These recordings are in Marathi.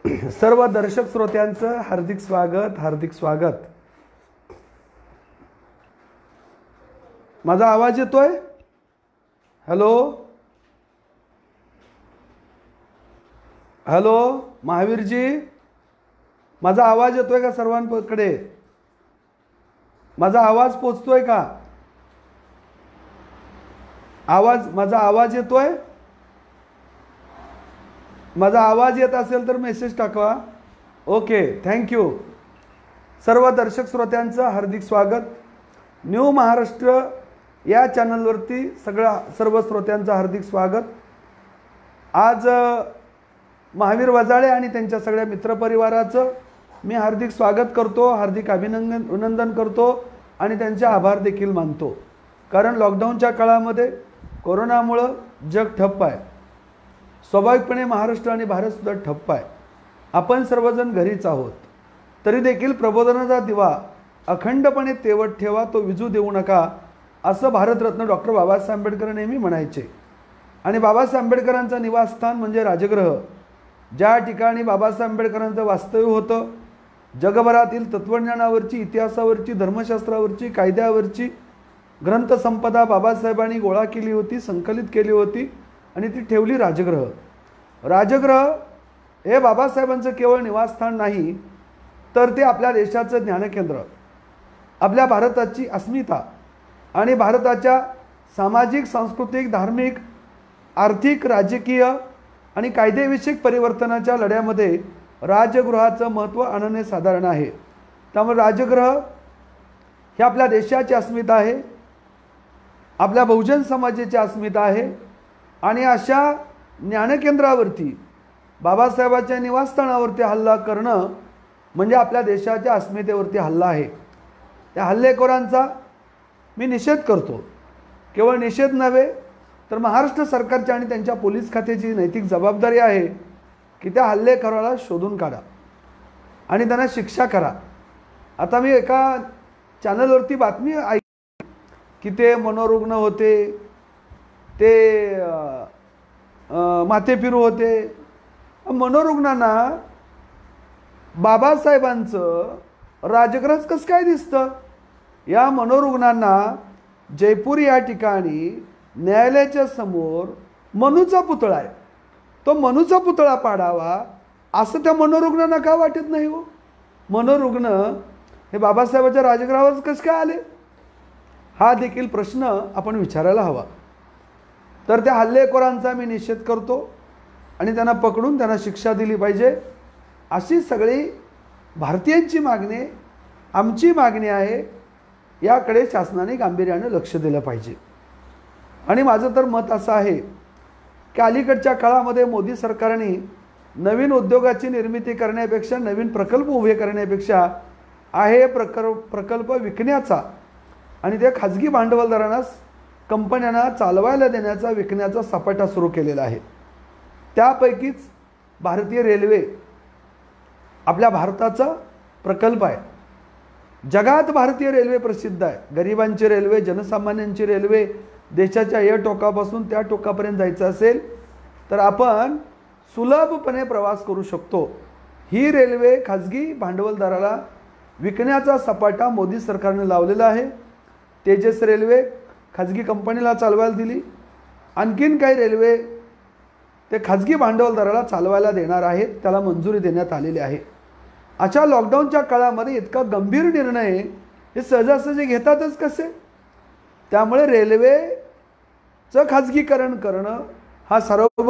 सर्व दर्शक श्रोत्यांचं हार्दिक स्वागत, हार्दिक स्वागत. माझा आवाज येतोय? हॅलो हॅलो महावीरजी, माझा आवाज येतोय का सर्वांकडे? माझा आवाज पोचतोय का? माझा आवाज येतोय? माझा आवाज येत असेल तर मेसेज टाका. Okay, thank you. सर्व दर्शक श्रोत्यांचं हार्दिक स्वागत. न्यू महाराष्ट्र या चॅनलवरती सर्व श्रोत्यांचं हार्दिक स्वागत. आज महावीर वजाळे आणि त्यांच्या सगळ्या मित्रपरिवाराचं मी हार्दिक स्वागत करतो, हार्दिक अभिनंदन करतो आणि त्यांचे आभार देखील मानतो. कारण लॉकडाऊनच्या काळामध्ये कोरोनामुळं जग ठप्प आहे. स्वाभाविकपणे महाराष्ट्र आणि भारतसुद्धा ठप्प आहे. आपण सर्वजण घरीच आहोत. तरी देखील प्रबोधनाचा दिवा अखंडपणे तेवत ठेवा, तो विझू देऊ नका, असं भारतरत्न डॉक्टर बाबासाहेब आंबेडकर नेहमी म्हणायचे. आणि बाबासाहेब आंबेडकरांचं निवासस्थान म्हणजे राजगृह, ज्या ठिकाणी बाबासाहेब आंबेडकरांचं वास्तव्य होतं. जगभरातील तत्त्वज्ञानावरची, इतिहासावरची, धर्मशास्त्रावरची, कायद्यावरची ग्रंथसंपदा बाबासाहेबांनी गोळा केली होती, संकलित केली होती आणि ती ठेवली राजगृह. राजगृह हे बाबासाहेबांचं केवळ निवासस्थान नाही, तर ते आपल्या देशाचं ज्ञानकेंद्र, आपल्या भारताची अस्मिता आणि भारताच्या सामाजिक, सांस्कृतिक, धार्मिक, आर्थिक, राजकीय आणि कायदेविषयक परिवर्तनाच्या लढ्यामध्ये राजगृहाचं महत्त्व अनन्यसाधारण आहे. त्यामुळे राजगृह हे आपल्या देशाची अस्मिता आहे, आपल्या बहुजन समाजाची अस्मिता आहे. आणि अशा ज्ञानकेंद्रावरती, बाबासाहेबांच्या निवासस्थानावरती हल्ला करणं म्हणजे आपल्या देशाच्या अस्मितेवरती हल्ला आहे. त्या हल्लेखोरांचा मी निषेध करतो. केवळ निषेध नव्हे, तर महाराष्ट्र सरकारची आणि त्यांच्या पोलीस खात्याची नैतिक जबाबदारी आहे की त्या हल्लेखोराला शोधून काढा आणि त्यांना शिक्षा करा. आता मी एका चॅनलवरती बातमी ऐकली की ते मनोरुग्ण होते, ते माथेफिरू होते. मनोरुग्णांना बाबासाहेबांचं राजगृहच कसं काय दिसतं? या मनोरुग्णांना जयपूर या ठिकाणी न्यायालयाच्या समोर मनूचा पुतळा आहे, तो मनूचा पुतळा पाडावा असं त्या मनोरुग्णांना का वाटत नाही हो? मनोरुग्ण हे बाबासाहेबांच्या राजगृहावर कसं काय आले? हा देखील प्रश्न आपण विचारायला हवा. तर त्या हल्लेखोरांचा मी निषेध करतो आणि त्यांना पकडून त्यांना शिक्षा दिली पाहिजे, अशी सगळी भारतीयांची मागणी, आमची मागणी आहे. याकडे शासनाने गांभीर्याने लक्ष दिलं पाहिजे. आणि माझं तर मत असं आहे की अलीकडच्या काळामध्ये मोदी सरकारने नवीन उद्योगाची निर्मिती करण्यापेक्षा, नवीन प्रकल्प उभे करण्यापेक्षा आहे प्रकल्प विकण्याचा आणि ते खाजगी भांडवलदारांना, कंपन्यांना चालवायला देण्याचा, विकण्याचा सपाटा सुरू केलेला आहे. त्यापैकीच भारतीय रेल्वे आपल्या भारताचा प्रकल्प आहे. जगात भारतीय रेल्वे प्रसिद्ध आहे. गरिबांची रेल्वे, जनसामान्यांची रेल्वे, देशाच्या या टोकापासून त्या टोकापर्यंत जायचं असेल तर आपण सुलभपणे प्रवास करू शकतो. ही रेल्वे खाजगी भांडवलदाराला विकण्याचा सपाटा मोदी सरकारने लावलेला आहे. तेजस रेल्वे खाजगी कंपनीला चालवायला दिली, आणखीन काही रेल्वे ते खाजगी भांडवलदाराला चालवायला देणार आहेत, त्याला मंजुरी देण्यात आलेली आहे. अशा लॉकडाऊनच्या काळामध्ये इतका गंभीर निर्णय हे सहजासहजी घेतातच कसे? त्यामुळे रेल्वेचं खाजगीकरण करणं हा सर्व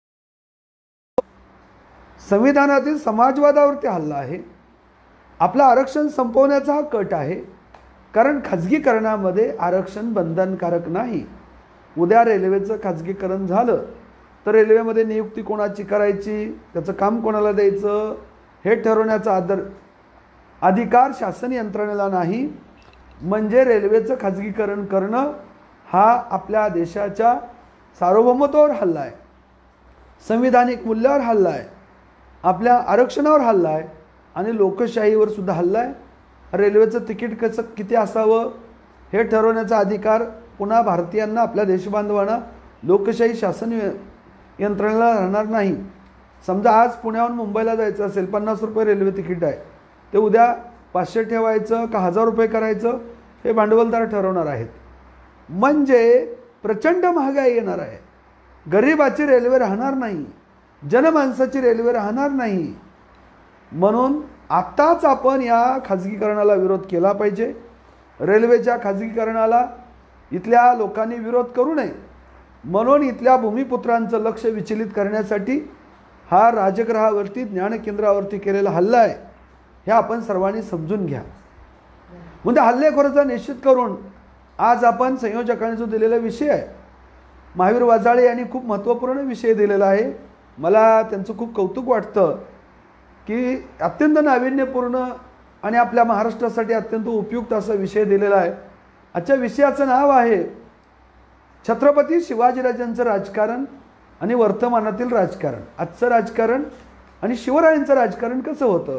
संविधानातील समाजवादावरती हल्ला आहे. आपलं आरक्षण संपवण्याचा हा कट आहे. कारण खाजगीकरणामध्ये आरक्षण बंधनकारक नाही. उद्या रेल्वेचं खाजगीकरण झालं तर रेल्वेमध्ये नियुक्ती कोणाची करायची, त्याचं काम कोणाला द्यायचं हे ठरवण्याचा अधिकार शासन यंत्रणेला नाही. म्हणजे रेल्वेचं खाजगीकरण करणं हा आपल्या देशाच्या सार्वभौमत्वावर हल्ला आहे, संविधानिक मूल्यावर हल्ला आहे, आपल्या आरक्षणावर हल्ला आहे आणि लोकशाहीवर सुद्धा हल्ला आहे. रेल्वेचं तिकीट कसं किती असावं हे ठरवण्याचा अधिकार पुन्हा भारतीयांना, आपल्या देशबांधवांना, लोकशाही शासन यंत्रणेला राहणार नाही. समजा आज पुण्याहून मुंबईला जायचं असेल, 50 रुपये रेल्वे तिकीट आहे, ते उद्या 500 ठेवायचं का 1000 रुपये करायचं हे भांडवलदार ठरवणार आहेत. म्हणजे प्रचंड महागाई येणार आहे. गरिबाची रेल्वे राहणार नाही, जनमानसाची रेल्वे राहणार नाही. म्हणून आत्ताच आपण या खाजगीकरणाला विरोध केला पाहिजे. रेल्वेच्या खाजगीकरणाला इथल्या लोकांनी विरोध करू नये. म्हणून इथल्या भूमिपुत्रांचं लक्ष विचलित करण्यासाठी हा राजगृहावरती ज्ञानकेंद्रावरती केलेला हल्ला आहे, हे आपण सर्वांनी समजून घ्या. म्हणजे हल्लेखोराचा निश्चित करून आज आपण संयोजकांनी जो दिलेला विषय आहे, महावीर वाजाळे यांनी खूप महत्त्वपूर्ण विषय दिलेला आहे. मला त्यांचं खूप कौतुक वाटतं की अत्यंत नाविन्यपूर्ण आणि आपल्या महाराष्ट्रासाठी अत्यंत उपयुक्त असा विषय दिलेला आहे. आजच्या विषयाचं नाव आहे छत्रपती शिवाजीराजांचं राजकारण आणि वर्तमानातील राजकारण. आजचं राजकारण आणि शिवरायांचं राजकारण कसं होतं.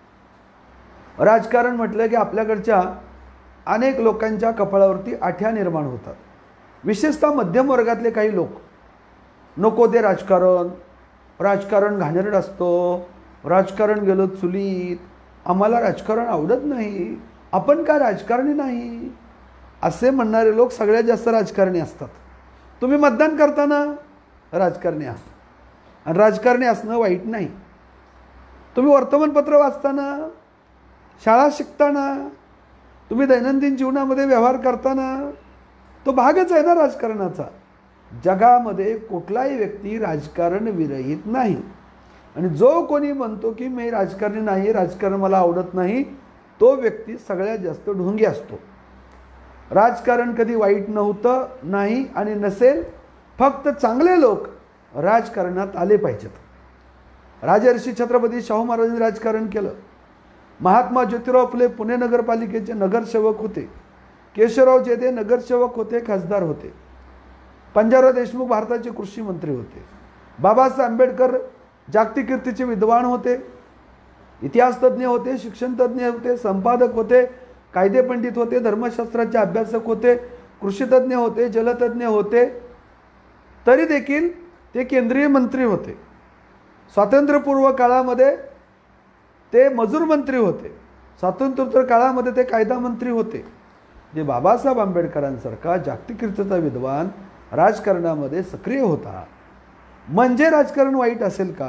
राजकारण म्हटलं की आपल्याकडच्या अनेक लोकांच्या कपाळावरती आठ्या निर्माण होतात. विशेषतः मध्यम वर्गातले काही लोक, नको ते राजकारण, राजकारण घाणेरड असतो, राजकारण गेलं चुलीत, आम्हाला राजकारण आवडत नाही, आपण काय राजकारणी नाही, असे म्हणणारे लोक सगळ्यात जास्त राजकारणी असतात. तुम्ही मतदान करताना राजकारणी आहात आणि राजकारणी असणं वाईट नाही. तुम्ही वर्तमानपत्र वाचताना, शाळा शिकताना, तुम्ही दैनंदिन जीवनामध्ये व्यवहार करताना तो भागच आहे ना राजकारणाचा. जगामध्ये कुठलाही व्यक्ती राजकारण विरहित नाही. आणि जो कोणी म्हणतो की मी राजकारणी नाही, राजकारण मला आवडत नाही, तो व्यक्ती सगळ्यात जास्त ढोंगी असतो. राजकारण कधी वाईट नव्हतं, नाही आणि नसेल. फक्त चांगले लोक राजकारणात आले पाहिजेत. राजर्षी छत्रपती शाहू महाराजांनी राजकारण केलं. महात्मा ज्योतिराव फुले पुणे नगरपालिकेचे नगरसेवक होते. केशवराव जेधे नगरसेवक होते, खासदार होते. पंजाबराव देशमुख भारताचे कृषी मंत्री होते. बाबासाहेब आंबेडकर जागतिक कीर्तीचे विद्वान होते, इतिहास तज्ज्ञ होते, शिक्षण तज्ज्ञ होते, संपादक होते, कायदे पंडित होते, धर्मशास्त्राचे अभ्यासक होते, कृषी तज्ज्ञ होते, जलतज्ञ होते. तरी देखील ते केंद्रीय मंत्री होते. स्वातंत्र्यपूर्व काळामध्ये ते मजूर मंत्री होते. स्वातंत्र्योत्तर काळामध्ये ते कायदा मंत्री होते. जे बाबासाहेब आंबेडकरांसारखा जागतिक कीर्तीचा विद्वान राजकारणामध्ये सक्रिय होता. म्हणजे राजकारण वाईट असेल का.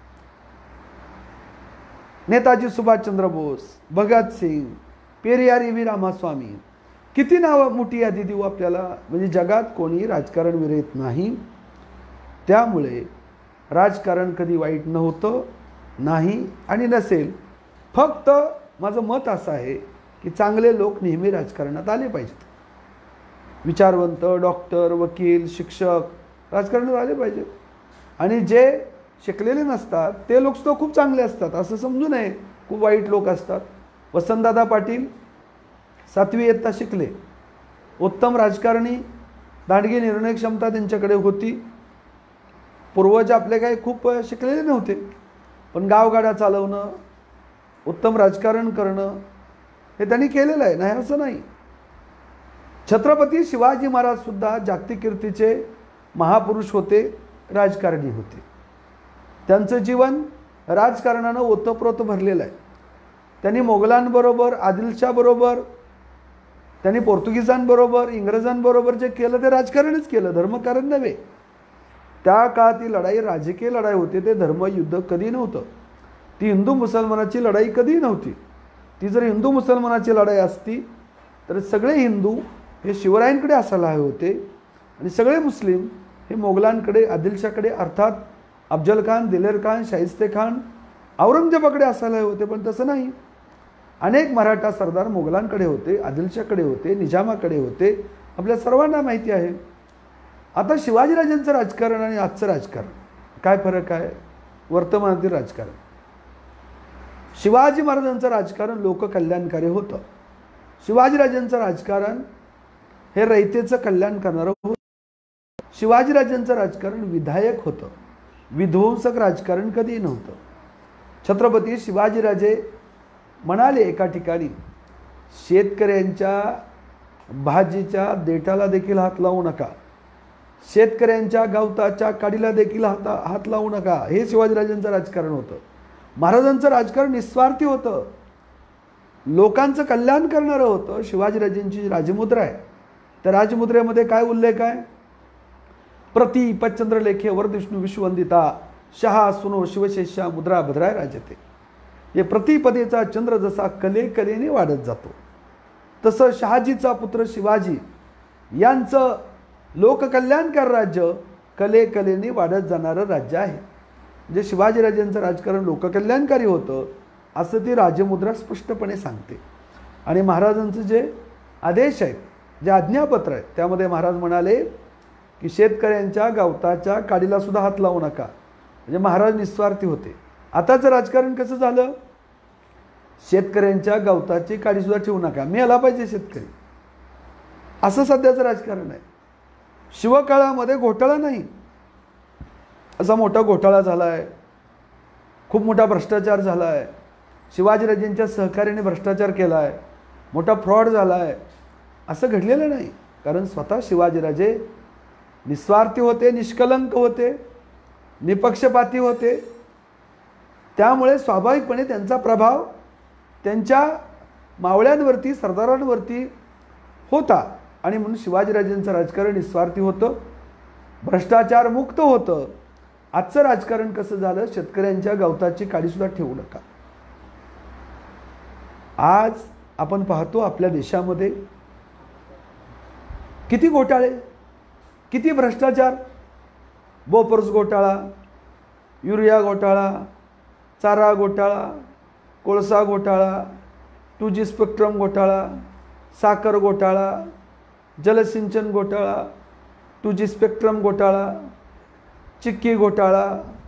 नेताजी सुभाषचंद्र बोस, भगतसिंग, पेरियार व्ही रामास्वामी, किती नावं मोठी यादी देऊ आपल्याला. म्हणजे जगात कोणी राजकारण विरहित नाही. त्यामुळे राजकारण कधी वाईट नव्हतं, नाही आणि नसेल. फक्त माझं मत असं आहे की चांगले लोक नेहमी राजकारणात आले पाहिजेत. विचारवंत, डॉक्टर, वकील, शिक्षक राजकारणात आले पाहिजेत. आणि जे शिकलेले नसतात ते लोक सुद्धा खूप चांगले असतात असं समजू नये. खूप वाईट लोक असतात. वसंतदादा पाटील 7वी इयत्ता शिकले, उत्तम राजकारणी, दांडगी निर्णय क्षमता त्यांच्याकडे होती. पूर्वज आपले काही खूप शिकलेले नव्हते, पण गावगाड्या चालवणं, उत्तम राजकारण करणं हे त्यांनी केलेलं आहे, नाही असं नाही. छत्रपती शिवाजी महाराज सुद्धा जागतिक कीर्तीचे महापुरुष होते, राजकारणी होते. त्यांचं जीवन राजकारणानं ओतप्रोत भरलेलं आहे. त्यांनी मोगलांबरोबर, आदिलशाबरोबर, त्यांनी पोर्तुगीजांबरोबर, इंग्रजांबरोबर जे केलं ते राजकारणच केलं, धर्मकारण नव्हे. त्या काळात ती लढाई राजकीय लढाई होती, ते धर्मयुद्ध कधी नव्हतं. ती हिंदू मुसलमानाची लढाई कधी नव्हती. ती जर हिंदू मुसलमानाची लढाई असती तर सगळे हिंदू हे शिवरायांकडे असायला हवे होते आणि सगळे मुस्लिम हे मोगलांकडे, आदिलशाकडे, अर्थात अफजल खान, दिलेर खान, शाहिस्ते खान, औरंगजेबाकडे असायला हवे होते. पण तसं नाही. अनेक मराठा सरदार मोगलांकडे होते, आदिलशाकडे होते, निजामाकडे होते, आपल्या सर्वांना माहिती आहे. आता शिवाजीराजांचं राजकारण आणि आजचं राजकारण काय फरक आहे. वर्तमानातील राजकारण, शिवाजी महाराजांचं राजकारण लोककल्याणकारी होतं. शिवाजीराजांचं राजकारण हे रयतेचं कल्याण करणारं होतं. शिवाजीराजांचं राजकारण विधायक होतं, विध्वंसक राजकारण कधी नव्हतं. छत्रपती शिवाजीराजे म्हणाले एका ठिकाणी, शेतकऱ्यांच्या भाजीच्या देठाला देखील हात लावू नका. शेतकऱ्यांच्या गवताच्या काडीला देखील हात लावू नका, हे शिवाजीराजांचं राजकारण होतं. महाराजांचं राजकारण निस्वार्थी होतं, लोकांचं कल्याण करणारं होतं. शिवाजीराजांची राजमुद्रा आहे, त्या राजमुद्रेमध्ये काय उल्लेख आहे? प्रति पचंद्रलेखे वरदिष्णू विश्ववंदिता शहा सुनो शिवशेषा मुद्रा भद्राय राजते. हे प्रतिपदेचा चंद्र जसा कलेने वाढत जातो, तसं शहाजीचा पुत्र शिवाजी यांचं लोककल्याणकार राज्य कलेने वाढत जाणारं राज्य आहे. म्हणजे शिवाजीराजांचं राजकारण लोककल्याणकारी होतं असं ती राजमुद्रा स्पष्टपणे सांगते. आणि महाराजांचं जे आदेश आहेत, जे आज्ञापत्र आहे, त्यामध्ये महाराज म्हणाले की शेतकऱ्यांच्या गवताच्या काडीला सुद्धा हात लावू नका. म्हणजे महाराज निस्वार्थी होते. आताचं राजकारण कसं झालं? शेतकऱ्यांच्या गवताची काडी सुद्धा ठेवू नका, मी आला पाहिजे शेतकरी, असं सध्याचं राजकारण आहे. शिवकाळामध्ये घोटाळा नाही, असा मोठा घोटाळा झाला आहे, खूप मोठा भ्रष्टाचार झाला आहे, शिवाजीराजांच्या सहकार्याने भ्रष्टाचार केला आहे, मोठा फ्रॉड झाला आहे, असं घडलेलं नाही. कारण स्वतः शिवाजीराजे निस्वार्थी होते, निष्कलंक होते, निपक्षपाती होते. त्यामुळे स्वाभाविकपणे त्यांचा प्रभाव त्यांच्या मावळ्यांवरती, सरदारांवरती होता. आणि म्हणून शिवाजीराजांचं राजकारण निस्वार्थी होतं, भ्रष्टाचार मुक्त होतं. आजचं राजकारण कसं झालं? शेतकऱ्यांच्या गवताची काडीसुद्धा ठेवू नका. आज आपण पाहतो आपल्या देशामध्ये किती घोटाळे, किती भ्रष्टाचार. बोफोर्स घोटाळा, युरिया घोटाळा, चारा घोटाळा, कोळसा घोटाळा, 2G स्पेक्ट्रम घोटाळा, साखर घोटाळा, जलसिंचन घोटाळा, 2G स्पेक्ट्रम घोटाळा, चिक्की घोटाळा,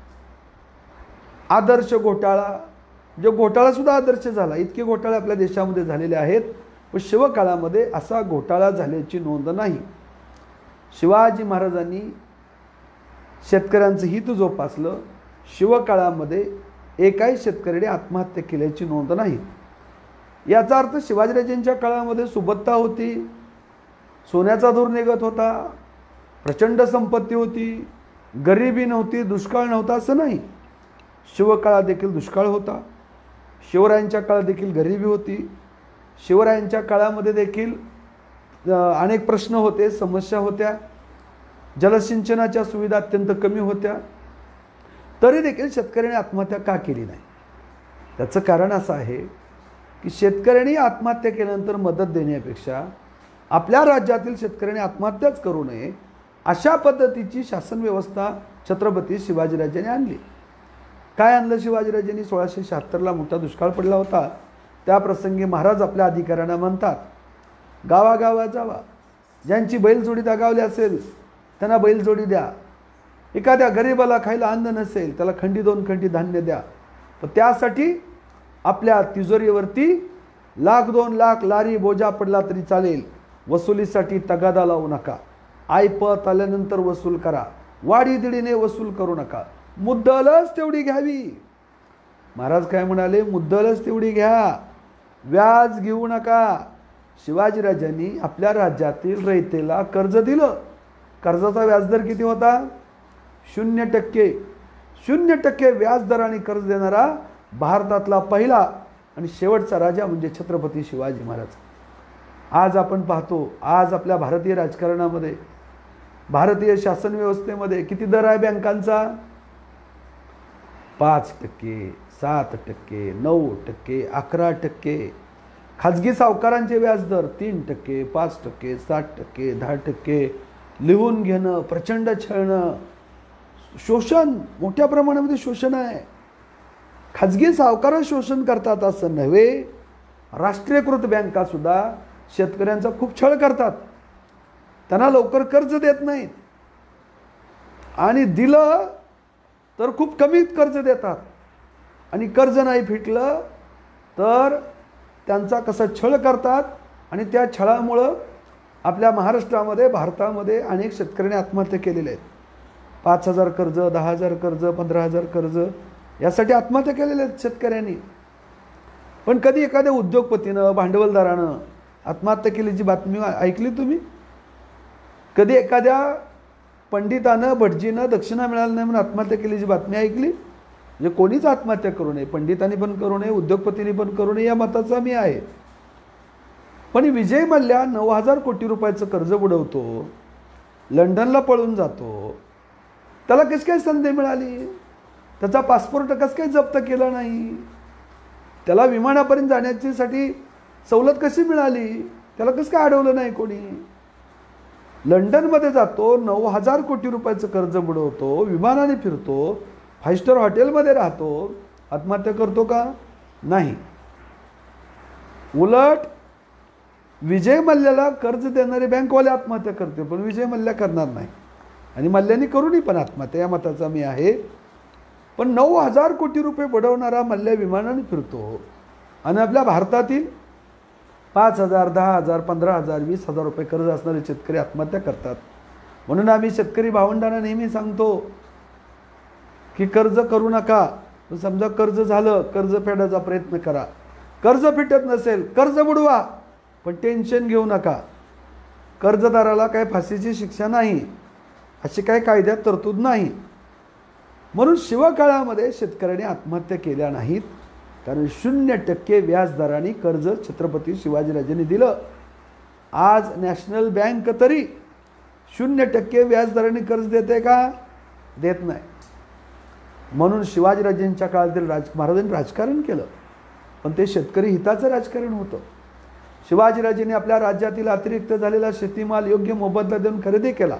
आदर्श घोटाळा. जो घोटाळासुद्धा आदर्श झाला, इतके घोटाळे आपल्या देशामध्ये झालेले आहेत. पण शिवकाळामध्ये असा घोटाळा झाल्याची नोंद नाही. शिवाजी महाराजांनी शेतकऱ्यांचं हित जोपासलं. शिवकाळामध्ये एकाही शेतकऱ्याने आत्महत्या केल्याची नोंद नाही. याचा अर्थ शिवाजीराजांच्या काळामध्ये सुबत्ता होती, सोन्याचा धूर निघत होता, प्रचंड संपत्ती होती, गरिबी नव्हती, दुष्काळ नव्हता असं नाही. शिवकाळात देखील दुष्काळ होता, शिवरायांच्या काळात देखील गरिबी होती, शिवरायांच्या काळामध्ये देखील अनेक प्रश्न होते, समस्या होत्या, जलसिंचनाच्या सुविधा अत्यंत कमी होत्या. तरी देखील शेतकऱ्यांनी आत्महत्या का केली नाही? त्याचं कारण असं आहे की शेतकऱ्यांनी आत्महत्या केल्यानंतर मदत देण्यापेक्षा आपल्या राज्यातील शेतकऱ्यांनी आत्महत्याच करू नये, अशा पद्धतीची शासन व्यवस्था छत्रपती शिवाजीराजांनी आणली. काय आणलं शिवाजीराजांनी? 1676ला मोठा दुष्काळ पडला होता. त्या प्रसंगी महाराज आपल्या अधिकाऱ्यांना म्हणतात, गावागावात जावा, ज्यांची बैलजोडी दगावली असेल त्यांना बैलजोडी द्या, एखाद्या गरीबाला खायला अन्न नसेल त्याला खंडी 2 खंडी धान्य द्या. तर त्यासाठी आपल्या तिजोरीवरती 1,00,000-2 लाख लारी बोजा पडला तरी चालेल, वसुलीसाठी तगादा लावू नका, ऐपत आल्यानंतर वसूल करा, वाढीदिडीने वसूल करू नका, मुद्दलच तेवढी घ्यावी. महाराज काय म्हणाले? मुद्दलच तेवढी घ्या, व्याज घेऊ नका. शिवाजीराजांनी आपल्या राज्यातील रयतेला कर्ज दिलं. कर्जाचा व्याजदर किती होता? 0%. 0% व्याजदराने कर्ज देणारा भारतातला पहिला आणि शेवटचा राजा म्हणजे छत्रपती शिवाजी महाराज. आज आपण पाहतो, आज आपल्या भारतीय राजकारणामध्ये, भारतीय शासन व्यवस्थेमध्ये किती दर आहे बँकांचा? 5%, 7%, 9%, 11%. खाजगी सावकारांचे व्याजदर 3%, 5%, 7%, 10%. लिहून घेणं, प्रचंड छळणं, शोषण, मोठ्या प्रमाणामध्ये शोषण आहे. खाजगी सावकार शोषण करतात असं नव्हे, राष्ट्रीयकृत बँका सुद्धा शेतकऱ्यांचा खूप छळ करतात. त्यांना लवकर कर्ज देत नाहीत आणि दिलं तर खूप कमी कर्ज देतात आणि कर्ज नाही फिटलं तर त्यांचा कसा छळ करतात. आणि त्या छळामुळं आपल्या महाराष्ट्रामध्ये, भारतामध्ये अनेक शेतकऱ्यांनी आत्महत्या केलेल्या आहेत. 5,000 कर्ज, 10,000 कर्ज, 15,000 कर्ज, यासाठी आत्महत्या केलेल्या आहेत शेतकऱ्यांनी. पण कधी एखाद्या उद्योगपतीनं, पंडितानं भटजीनं दक्षिणा मिळाली नाही म्हणून आत्महत्या केल्याची बातमी ऐकली? म्हणजे कोणीच आत्महत्या करू नये, पंडितांनी पण करू नये, उद्योगपतींनी पण करू नये, या मताचा मी आहे. पण विजय मल्ल्या 9,000 कोटी रुपयाचं कर्ज बुडवतो, लंडनला पळून जातो, त्याला कशी काय संधी मिळाली? त्याचा पासपोर्ट कसं काय जप्त केला नाही? त्याला विमानापर्यंत जाण्यासाठी सवलत कशी मिळाली? त्याला कसं काय अडवलं नाही कोणी? लंडनमध्ये जातो, 9,000 कोटी रुपयाचं कर्ज बुडवतो, विमानाने फिरतो, 5 स्टार हॉटेलमध्ये राहतो, आत्महत्या करतो का? नाही. उलट विजय मल्ल्याला कर्ज देणारे बँकवाले आत्महत्या करते, पण विजय मल्ल्या करणार नाही. आणि मल्ल्याने करू नये पण आत्महत्या, या मताचा मी आहे. पण 9,000 कोटी रुपये बुडवणारा मल्ल्या विमानाने फिरतो आणि आपल्या भारतातील 5,000, 10,000, 15,000, 20,000 रुपये कर्ज असणारे शेतकरी आत्महत्या करतात. म्हणून आम्ही शेतकरी भावंडांना नेहमी सांगतो की कर्ज करू नका. समजा कर्ज झालं, कर्ज फेडायचा प्रयत्न करा. कर्ज फिटत नसेल, कर्ज बुडवा, पण टेन्शन घेऊ नका. कर्जदाराला काय फाशीची शिक्षा नाही, अशी काय कायद्यात तरतूद नाही. म्हणून शिवकाळामध्ये शेतकऱ्यांनी आत्महत्या केल्या नाहीत, कारण 0% व्याजदराने कर्ज छत्रपती शिवाजीराजांनी दिलं. आज नॅशनल बँक तरी 0% व्याजदराने कर्ज देते का? देत नाही. म्हणून शिवाजीराजांच्या काळातील महाराजांनी राजकारण केलं, पण ते शेतकरी हिताचं राजकारण होतं. शिवाजीराजांनी आपल्या राज्यातील अतिरिक्त झालेला शेतीमाल योग्य मोबदला देऊन खरेदी केला,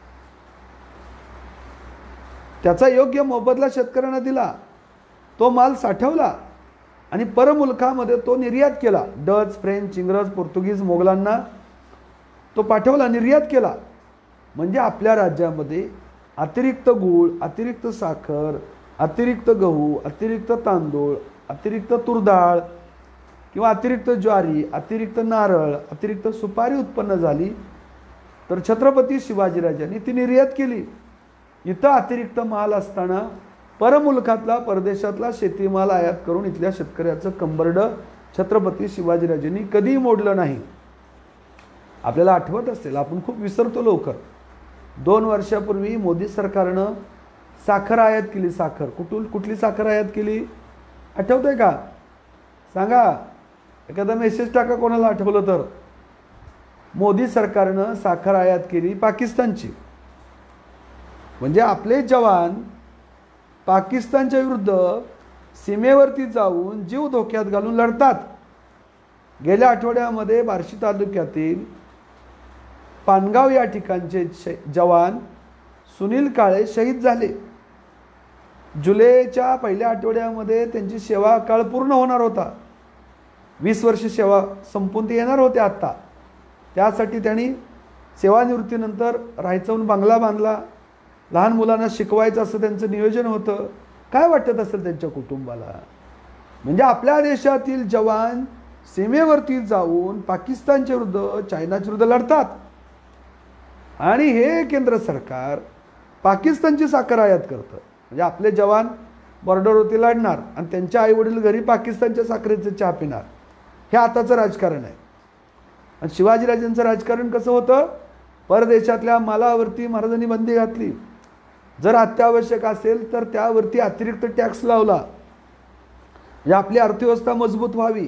त्याचा योग्य मोबदला शेतकऱ्यांना दिला, तो माल साठवला आणि परमुलकामध्ये तो निर्यात केला. डच, फ्रेंच, इंग्रज, पोर्तुगीज, मोगलांना तो पाठवला, निर्यात केला. म्हणजे आपल्या राज्यामध्ये अतिरिक्त गूळ, अतिरिक्त साखर, अतिरिक्त गहू, अतिरिक्त तांदूळ, अतिरिक्त तुरडाळ किंवा अतिरिक्त ज्वारी, अतिरिक्त नारळ, अतिरिक्त सुपारी उत्पन्न झाली, तर छत्रपती शिवाजीराजांनी ती निर्यात केली. इथं अतिरिक्त माल असताना परमुलकातला, परदेशातला शेतीमाल आयात करून इथल्या शेतकऱ्याचं कंबरडं छत्रपती शिवाजीराजांनी कधीही मोडलं नाही. आपल्याला आठवत असेल, आपण खूप विसरतो लवकर. 2 वर्षापूर्वी मोदी सरकारनं साखर आयात केली. साखर कुठली साखर आयात केली आठवतंय का? सांगा, एखादा मेसेज टाका कोणाला आठवलं तर. मोदी सरकारनं साखर आयात केली पाकिस्तानची. म्हणजे आपले जवान पाकिस्तानच्या विरुद्ध सीमेवरती जाऊन जीव धोक्यात घालून लढतात. गेल्या आठवड्यामध्ये बार्शी तालुक्यातील पानगाव या ठिकाणचे जवान सुनील काळे शहीद झाले. जुलैच्या पहिल्या आठवड्यामध्ये त्यांची सेवा काळ पूर्ण होणार होता. 20 वर्ष सेवा संपून ते येणार होते आत्ता. त्यासाठी त्यांनी सेवानिवृत्तीनंतर राहायचं बंगला बांधला. लहान मुलांना शिकवायचं असं त्यांचं नियोजन होतं. काय वाटत असेल त्यांच्या कुटुंबाला? म्हणजे आपल्या देशातील जवान सीमेवरती जाऊन पाकिस्तानच्या विरुद्ध, चायनाच्या विरुद्ध लढतात आणि हे केंद्र सरकार पाकिस्तानची साखर आयात करतं. म्हणजे आपले जवान बॉर्डरवरती लढणार आणि त्यांच्या आईवडील घरी पाकिस्तानच्या साखरेचं चहा पिणार. हे आताचं राजकारण आहे. आणि शिवाजीराजांचं राजकारण कसं होतं? परदेशातल्या मालावरती महाराजांनी बंदी घातली. जर अत्यावश्यक असेल तर त्यावरती अतिरिक्त टॅक्स लावला, म्हणजे आपली अर्थव्यवस्था मजबूत व्हावी.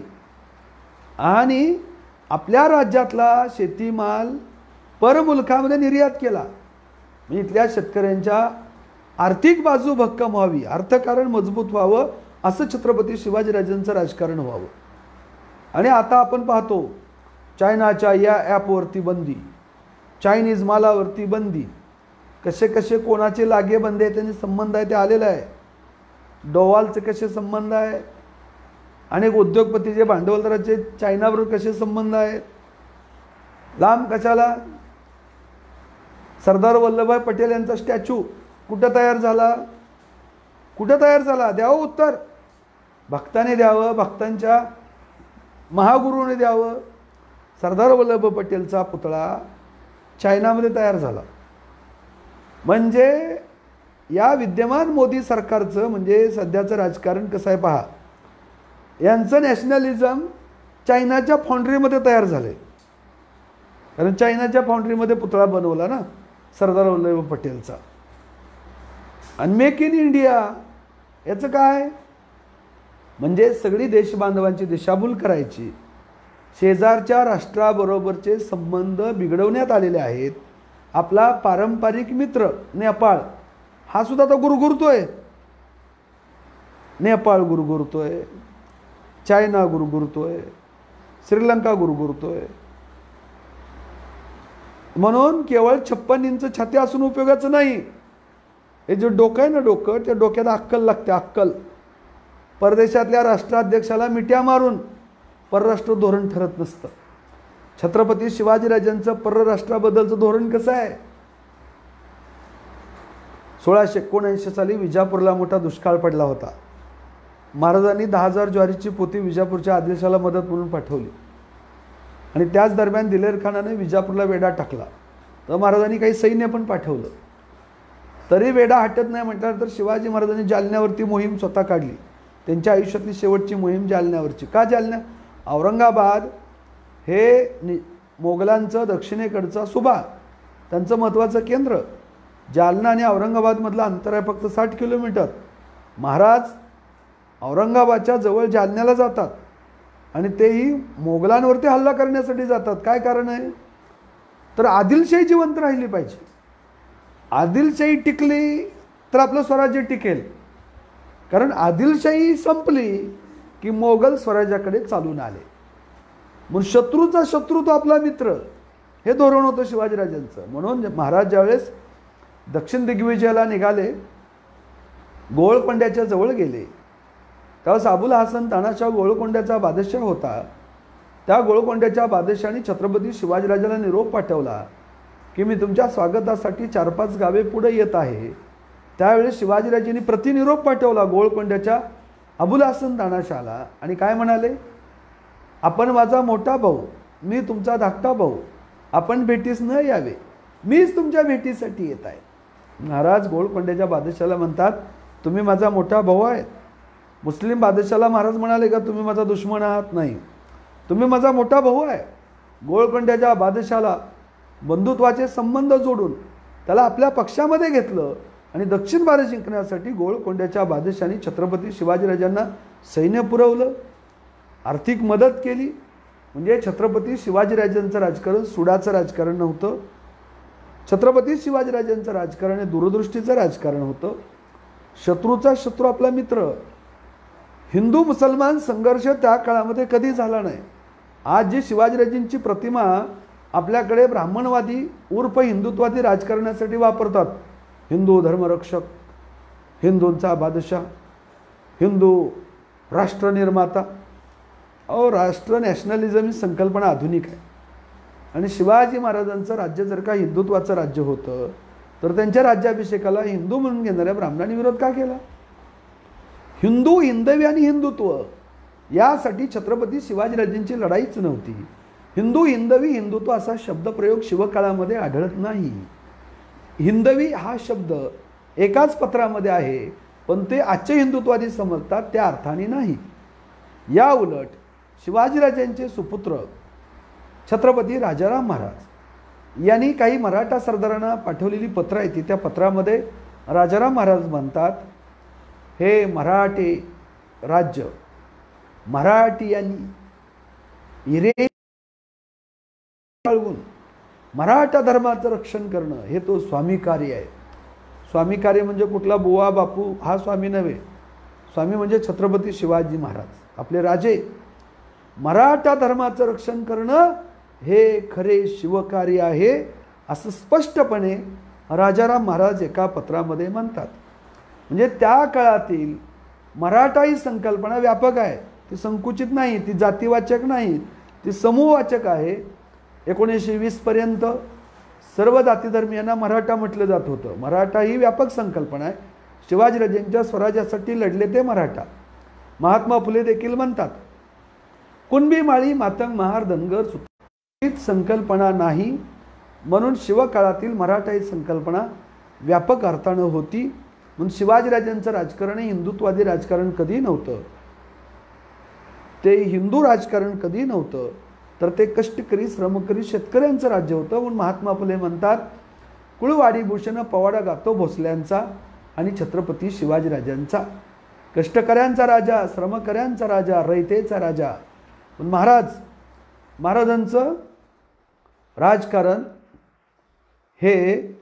आणि आपल्या राज्यातला शेतीमाल परमुलकामध्ये निर्यात केला, म्हणजे इथल्या शेतकऱ्यांच्या आर्थिक बाजू भक्कम व्हावी, अर्थकारण मजबूत व्हावं, असं छत्रपती शिवाजीराजांचं राजकारण व्हावं. आणि आता आपण पाहतो चायनाच्या या ॲपवरती बंदी, चायनीज मालावरती बंदी, कसे कसे कोणाचे लागे बंदे त्यांनी संबंध आहे ते आलेलं आहे. डोवालचे कसे संबंध आहे, अनेक उद्योगपतीचे भांडवलदाराचे चायनाबरोबर कसे संबंध आहेत. लांब कशाला? सरदार वल्लभभाई पटेल यांचा स्टॅच्यू कुठं तयार झाला? कुठं तयार झाला? द्यावं उत्तर. भक्ताने द्यावं, भक्तांच्या महागुरूने द्यावं. सरदार वल्लभभाई पटेलचा पुतळा चायनामध्ये तयार झाला. म्हणजे या विद्यमान मोदी सरकारचं, म्हणजे सध्याचं राजकारण कसं आहे पहा. यांचं नॅशनलिझम चायनाच्या फाउंड्रीमध्ये तयार झाले. कारण चायनाच्या फाउंड्रीमध्ये पुतळा बनवला ना, सरदार वल्लभभाई पटेलचा. आणि मेक इन इंडिया याचं काय, म्हणजे सगळी देशबांधवांची दिशाभूल करायची. शेजारच्या राष्ट्राबरोबरचे संबंध बिघडवण्यात आलेले आहेत. आपला पारंपरिक मित्र नेपाळ हा सुद्धा आता गुरगुरतोय. नेपाळ गुरगुरतोय, चायना गुरगुरतोय, श्रीलंका गुरगुरतोय. म्हणून केवळ 56 इंच छाती असून उपयोगाचं नाही. हे जे डोकं आहे ना, डोकं, त्या डोक्यात अक्कल लागते, अक्कल. परदेशातल्या राष्ट्राध्यक्षाला मिट्या मारून परराष्ट्र धोरण ठरत नसतं. छत्रपती शिवाजीराजांचं परराष्ट्राबद्दलचं धोरण कसं आहे? 1679 साली विजापूरला मोठा दुष्काळ पडला होता. महाराजांनी 10,000 ज्वारीची पोती विजापूरच्या आदिलशाला मदत म्हणून पाठवली. आणि त्याच दरम्यान दिलेर खानाने विजापूरला वेढा टाकला. तर महाराजांनी काही सैन्य पण पाठवलं. तरी वेढा हटत नाही म्हटल्यानंतर शिवाजी महाराजांनी जालन्यावरती मोहीम स्वतः काढली. त्यांच्या आयुष्यातली शेवटची मोहीम जालन्यावरची. का जालन्या? औरंगाबाद हे मोगलांचं दक्षिणेकडचा सुभा, त्यांचं महत्त्वाचं केंद्र. जालना आणि औरंगाबादमधलं अंतर आहे फक्त 60 किलोमीटर. महाराज औरंगाबादच्या जवळ जालन्याला जातात आणि तेही मोगलांवरती हल्ला करण्यासाठी जातात. काय कारण आहे? तर आदिलशाही जिवंत राहिली पाहिजे. आदिलशाही टिकली तर आपलं स्वराज्य टिकेल. कारण आदिलशाही संपली की मोगल स्वराज्याकडे चालून आले. म्हणून शत्रूचा शत्रू तो आपला मित्र, हे धोरण होतं शिवाजीराजांचं. म्हणून महाराज ज्यावेळेस दक्षिण दिग्विजयाला निघाले, गोळकोंड्याच्या जवळ गेले, त्यावेळेस अबुल हसन तानाशाह गोळकोंड्याचा बादशाह होता. त्या गोळकोंड्याच्या बादशाहाने छत्रपती शिवाजीराजाला निरोप पाठवला की मी तुमच्या स्वागतासाठी 4-5 गावे पुढे येत आहे. त्यावेळेस शिवाजीराजांनी प्रतिनिरोप पाठवला गोळकोंड्याच्या अबुल हसन तानाशाहला आणि काय म्हणाले? आपण माझा मोठा भाऊ, मी तुमचा धाकटा भाऊ, आपण भेटीस न यावे, मीच तुमच्या भेटीसाठी येत आहे. महाराज गोळकोंड्याच्या बादशाहाला म्हणतात तुम्ही माझा मोठा भाऊ आहे. मुस्लिम बादशाहाला महाराज म्हणाले का तुम्ही माझा दुश्मन आहात? नाही, तुम्ही माझा मोठा भाऊ आहे. गोळकोंड्याच्या बादशाहाला बंधुत्वाचे संबंध जोडून त्याला आपल्या पक्षामध्ये घेतलं आणि दक्षिण भारत जिंकण्यासाठी गोळकोंड्याच्या बादशाहाने छत्रपती शिवाजीराजांना सैन्य पुरवलं, आर्थिक मदत केली. म्हणजे छत्रपती शिवाजीराजांचं राजकारण सुडाचं राजकारण नव्हतं. छत्रपती शिवाजीराजांचं राजकारण हे दूरदृष्टीचं राजकारण होतं. शत्रूचा शत्रू आपला मित्र. हिंदू मुसलमान संघर्ष त्या काळामध्ये कधी झाला नाही. आज जी शिवाजीराजांची प्रतिमा आपल्याकडे ब्राह्मणवादी उर्फ हिंदुत्वादी राजकारणासाठी वापरतात, हिंदू धर्मरक्षक, हिंदूंचा बादशाह, हिंदू राष्ट्रनिर्माता. राष्ट्र नॅशनलिझम ही संकल्पना आधुनिक आहे. आणि शिवाजी महाराजांचं राज्य जर का हिंदुत्वाचं राज्य होतं तर त्यांच्या राज्याभिषेकाला हिंदू म्हणून घेणाऱ्या ब्राह्मणांनी विरोध का केला? हिंदू, हिंदवी आणि हिंदुत्व यासाठी छत्रपती शिवाजीराजांची लढाईच नव्हती. हिंदू, हिंदवी, हिंदुत्व असा शब्दप्रयोग शिवकाळामध्ये आढळत नाही. हिंदवी हा शब्द एकाच पत्रामध्ये आहे, पण ते आजचे हिंदुत्वादी समजतात त्या अर्थाने नाही. या उलट शिवाजीराजांचे सुपुत्र छत्रपती राजाराम महाराज यांनी काही मराठा सरदारांना पाठवलेली पत्र आहेत. त्या पत्रामध्ये राजाराम महाराज म्हणतात, हे मराठे राज्य मराठियांनी हिरे बाळगून मराठा धर्माचं रक्षण करणं हे तो स्वामी कार्य आहे. स्वामी कार्य म्हणजे कुठला बुवा बापू हा स्वामी नव्हे. स्वामी म्हणजे छत्रपती शिवाजी महाराज, आपले राजे. मराठा धर्माचं रक्षण करणं हे खरे शिवकार्य आहे असं स्पष्टपणे राजाराम महाराज एका पत्रामध्ये म्हणतात. म्हणजे त्या काळातील मराठा ही संकल्पना व्यापक आहे, ती संकुचित नाही, ती जातीवाचक नाही, ती समूहवाचक आहे. 1920 पर्यंत सर्व जातीधर्मियांना मराठा म्हटलं जात होतं. मराठा ही व्यापक संकल्पना आहे. शिवाजीराजांच्या स्वराज्यासाठी लढले ते मराठा. महात्मा फुले देखील म्हणतात, कुणबी माळी मातंग महार धनगर सुत संकल्पना नाही, म्हणून शिवकाळातील मराठा ही संकल्पना व्यापक अर्थानं होती. म्हणून शिवाजीराजांचं राजकारण हे हिंदुत्वादी राजकारण कधी नव्हतं, ते हिंदू राजकारण कधी नव्हतं, तर ते कष्टकरी श्रमकरी शेतकऱ्यांचं राज्य होतं. म्हणून महात्मा फुले म्हणतात, कुळवाडी भूषण पवाडा गातो भोसल्यांचा आणि छत्रपती शिवाजीराजांचा, कष्टकऱ्यांचा राजा, श्रमकऱ्यांचा राजा, रयतेचा राजा. पण महाराजांचं राजकारण हे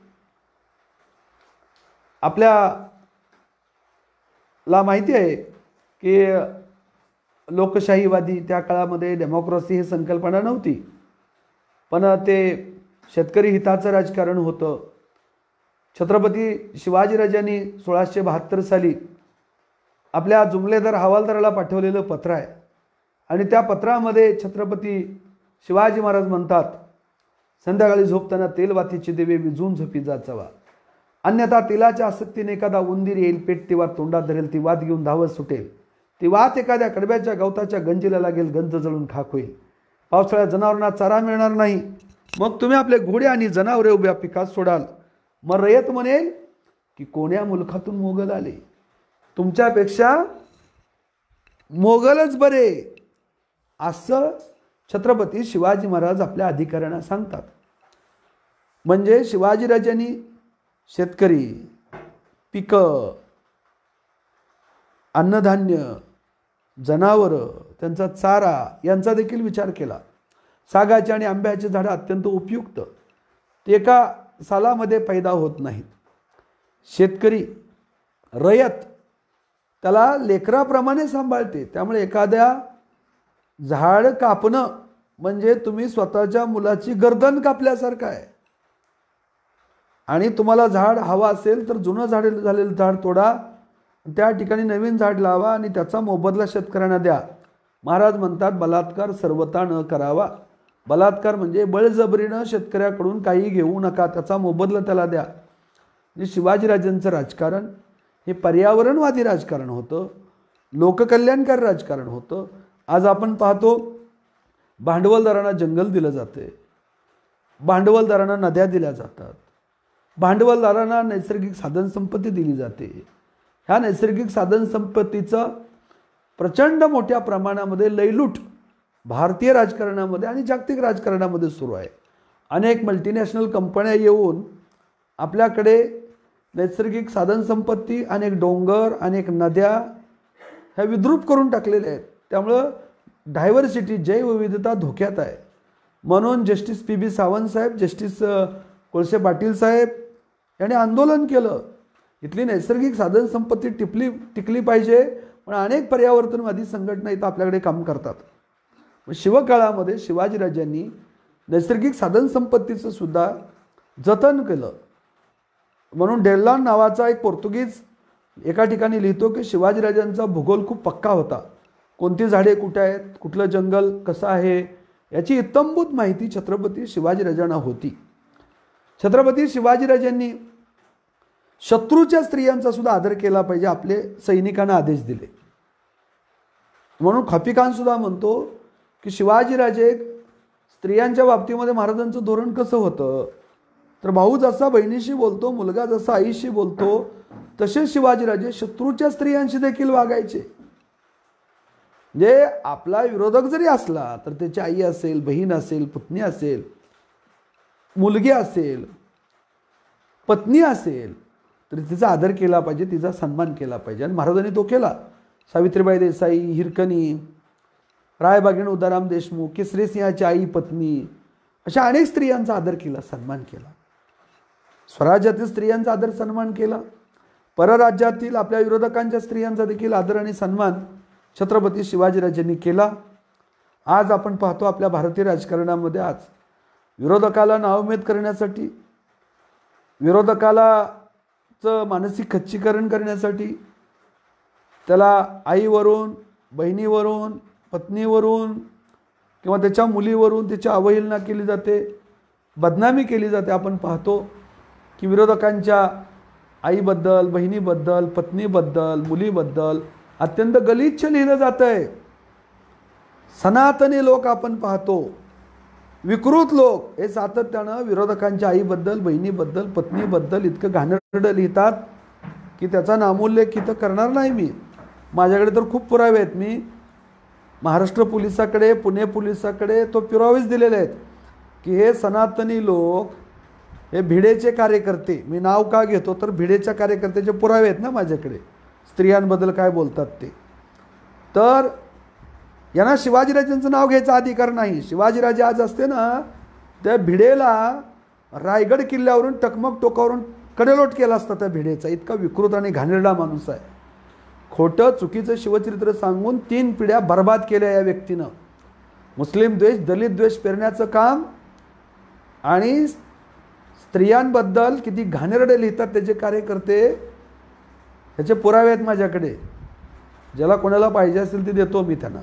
आपल्याला माहिती आहे की लोकशाहीवादी, त्या काळामध्ये डेमोक्रेसी ही संकल्पना नव्हती, पण ते शेतकरी हिताचं राजकारण होतं. छत्रपती शिवाजीराजांनी 1672 साली आपल्या जुमलेदार हवालदाराला पाठवलेलं पत्र आहे आणि त्या पत्रामध्ये छत्रपती शिवाजी महाराज म्हणतात, संध्याकाळी झोपताना तेलवातीचे दिवे विझून झोपी जाचावा, अन्यथा तेलाच्या आसक्तीने एखादा उंदीर येईल, पेट तेव्हा तोंडात धरेल, ती वात घेऊन धावत सुटेल, ती वात एखाद्या कडब्याच्या गवताच्या गंजीला लागेल, गंज जळून खाक होईल, पावसाळ्यात जनावरांना चारा मिळणार नाही, मग तुम्ही आपले घोडे आणि जनावरे उभ्या पिकात सोडाल. मग रयत म्हणेल की कोण्या मुलखातून मोगल आले, तुमच्यापेक्षा मोगलच बरे, असं छत्रपती शिवाजी महाराज आपल्या अधिकाऱ्यांना सांगतात. म्हणजे शिवाजीराजांनी शेतकरी, पिकं, अन्नधान्य, जनावरं, त्यांचा चारा यांचा देखील विचार केला. सागाचे आणि आंब्याचे झाडं अत्यंत उपयुक्त, ते एका सालामध्ये पैदा होत नाहीत. शेतकरी, रयत त्याला लेकराप्रमाणे सांभाळते, त्यामुळे एखाद्या झाड कापणं म्हणजे तुम्ही स्वतःच्या मुलाची गर्दन कापल्यासारखं आहे. आणि तुम्हाला झाड हवा असेल तर जुनं झालेलं झाड तोडा, त्या ठिकाणी नवीन झाड लावा आणि त्याचा मोबदला शेतकऱ्यांना द्या. महाराज म्हणतात, बलात्कार सर्वथा न करावा. बलात्कार म्हणजे बळजबरीनं शेतकऱ्याकडून काही घेऊ नका, त्याचा मोबदला त्याला द्या. म्हणजे शिवाजीराजांचं राजकारण हे पर्यावरणवादी राजकारण होतं, लोककल्याणकारी राजकारण होतं. आज आपण पाहतो भांडवलदारांना जंगल दिलं जाते, भांडवलदारांना नद्या दिल्या जातात, भांडवलदारांना नैसर्गिक साधनसंपत्ती दिली जाते. ह्या नैसर्गिक साधनसंपत्तीचं प्रचंड मोठ्या प्रमाणामध्ये लयलूट भारतीय राजकारणामध्ये आणि जागतिक राजकारणामध्ये सुरू आहे. अनेक मल्टीनॅशनल कंपन्या येऊन आपल्याकडे नैसर्गिक साधनसंपत्ती, अनेक डोंगर, अनेक नद्या ह्या विद्रूप करून टाकलेल्या आहेत. त्यामुळं डायव्हर्सिटी, जैवविविधता धोक्यात आहे. म्हणून जस्टिस PB सावंत साहेब, जस्टिस कोळसे पाटील साहेब यांनी आंदोलन केलं, इथली नैसर्गिक साधनसंपत्ती टिकली पाहिजे. पण अनेक पर्यावरणवादी संघटना इथं आपल्याकडे काम करतात. शिवकाळामध्ये शिवाजीराजांनी नैसर्गिक साधनसंपत्तीचं सुद्धा जतन केलं. म्हणून डेल्लॉन नावाचा एक पोर्तुगीज एका ठिकाणी लिहितो की शिवाजीराजांचा भूगोल खूप पक्का होता. कोणती झाडे कुठे आहेत, कुठलं जंगल कसं आहे, याची इत्तंभूत माहिती छत्रपती शिवाजीराजांना होती. छत्रपती शिवाजीराजांनी शत्रूच्या स्त्रियांचा सुद्धा आदर केला पाहिजे, आपले सैनिकांना आदेश दिले. म्हणून खफीखान सुद्धा म्हणतो की शिवाजीराजे स्त्रियांच्या बाबतीमध्ये महाराजांचं धोरण कसं होतं, तर भाऊ जसा बहिणीशी बोलतो, मुलगा जसा आईशी बोलतो, तसे शिवाजीराजे शत्रूच्या स्त्रियांशी देखील वागायचे. म्हणजे आपला विरोधक जरी असला तर त्याची आई असेल, बहीण असेल, पुतणी असेल, मुलगी असेल, पत्नी असेल, तर तिचा आदर केला पाहिजे, तिचा सन्मान केला पाहिजे. आणि महाराजांनी तो केला. सावित्रीबाई देसाई, हिरकणी, रायबागीण उदाराम देशमुख, केसरी सिंहाची आई, पत्नी, अशा अनेक स्त्रियांचा आदर केला, सन्मान केला. स्वराज्यातील स्त्रियांचा आदर सन्मान केला. परराज्यातील आपल्या विरोधकांच्या स्त्रियांचा देखील आदर आणि सन्मान छत्रपती शिवाजीराजांनी केला. आज आपण पाहतो आपल्या भारतीय राजकारणामध्ये आज विरोधकाला नाउमेद करण्यासाठी, विरोधकालाचं मानसिक खच्चीकरण करण्यासाठी, त्याला आईवरून, बहिणीवरून, पत्नीवरून किंवा त्याच्या मुलीवरून त्याची अवहेलना केली जाते, बदनामी केली जाते. आपण पाहतो की विरोधकांच्या आईबद्दल, बहिणीबद्दल, पत्नीबद्दल, मुलीबद्दल अत्यंत गलिच्छ लिहिलं जात आहे. सनातनी लोक आपण पाहतो, विकृत लोक हे सातत्यानं विरोधकांच्या आईबद्दल, बहिणीबद्दल, पत्नीबद्दल इतकं घाणेरडं लिहितात की त्याचा नामोल्लेख इथं करणार नाही मी. माझ्याकडे तर खूप पुरावे आहेत. मी महाराष्ट्र पोलिसाकडे, पुणे पोलिसाकडे तो पुरावेच दिलेले आहेत की हे सनातनी लोक हे भिडेचे कार्यकर्ते, मी नाव का घेतो तर भिडेच्या कार्यकर्त्याचे पुरावे आहेत ना माझ्याकडे, स्त्रियांबद्दल काय बोलतात ते. तर यांना शिवाजीराजेंचं नाव घ्यायचा अधिकार नाही. शिवाजीराजे आज असते ना, त्या भिडेला रायगड किल्ल्यावरून टकमक टोकावरून कडेलोट केला असता त्या भिडेचा. इतका विकृत आणि घाणेरडा माणूस आहे. खोटं चुकीचं शिवचरित्र सांगून 3 पिढ्या बर्बाद केल्या या व्यक्तीनं. मुस्लिम द्वेष, दलित द्वेष पेरण्याचं काम आणि स्त्रियांबद्दल किती घाणेरडे लिहितात त्याचे कार्यकर्ते, त्याचे पुरावे आहेत माझ्याकडे. ज्याला कोणाला पाहिजे असेल ते देतो मी त्यांना.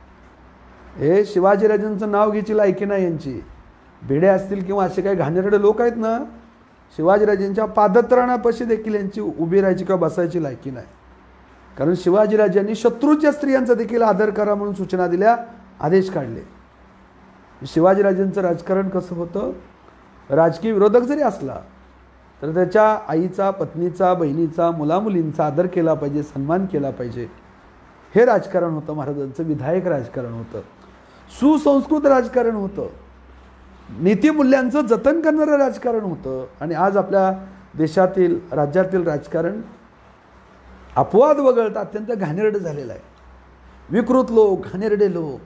हे शिवाजीराजांचं नाव घ्यायची लायकी नाही यांची. भिडे असतील किंवा असे काही घाणेरडे लोक आहेत ना, शिवाजीराजांच्या पादत्राणापाशी देखील यांची उभी राहायची किंवा बसायची लायकी नाही. कारण शिवाजीराजांनी शत्रूच्या स्त्रियांचा देखील आदर करा म्हणून सूचना दिल्या, आदेश काढले. शिवाजीराजांचं राजकारण कसं होतं, राजकीय विरोधक जरी असला तर त्याच्या आईचा, पत्नीचा, बहिणीचा, मुलामुलींचा आदर केला पाहिजे, सन्मान केला पाहिजे. हे राजकारण होतं महाराजांचं. विधायक राजकारण होतं, सुसंस्कृत राजकारण होतं, नीतिमूल्यांचं जतन करणारं राजकारण होतं. आणि आज आपल्या देशातील, राज्यातील राजकारण अपवाद वगळता अत्यंत घाणेरडं झालेलं आहे. विकृत लोक, घाणेरडे लोक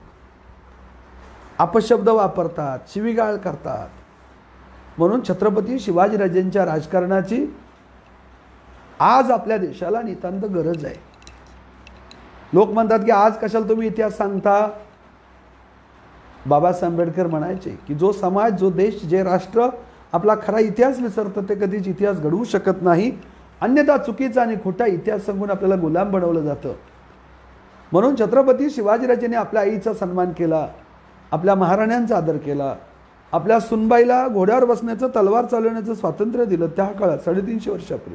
अपशब्द वापरतात, शिवीगाळ करतात. म्हणून छत्रपती शिवाजीराजेंच्या राजकारणाची आज आपल्या देशाला नितांत गरज आहे. लोक म्हणतात की आज कशाला तुम्ही इतिहास सांगता. बाबासाहेब आंबेडकर म्हणायचे की जो समाज, जो देश, जे राष्ट्र आपला खरा इतिहास विसरतं ते कधीच इतिहास घडवू शकत नाही. अन्यथा चुकीचा आणि खोटा इतिहास सांगून आपल्याला गुलाम बनवलं जातं. म्हणून छत्रपती शिवाजीराजेंनी आपल्या आईचा सन्मान केला, आपल्या महाराण्यांचा आदर केला, आपल्या सुनबाईला घोड्यावर बसण्याचं, तलवार चालवण्याचं स्वातंत्र्य दिलं त्या काळात 350 वर्षापूर्वी.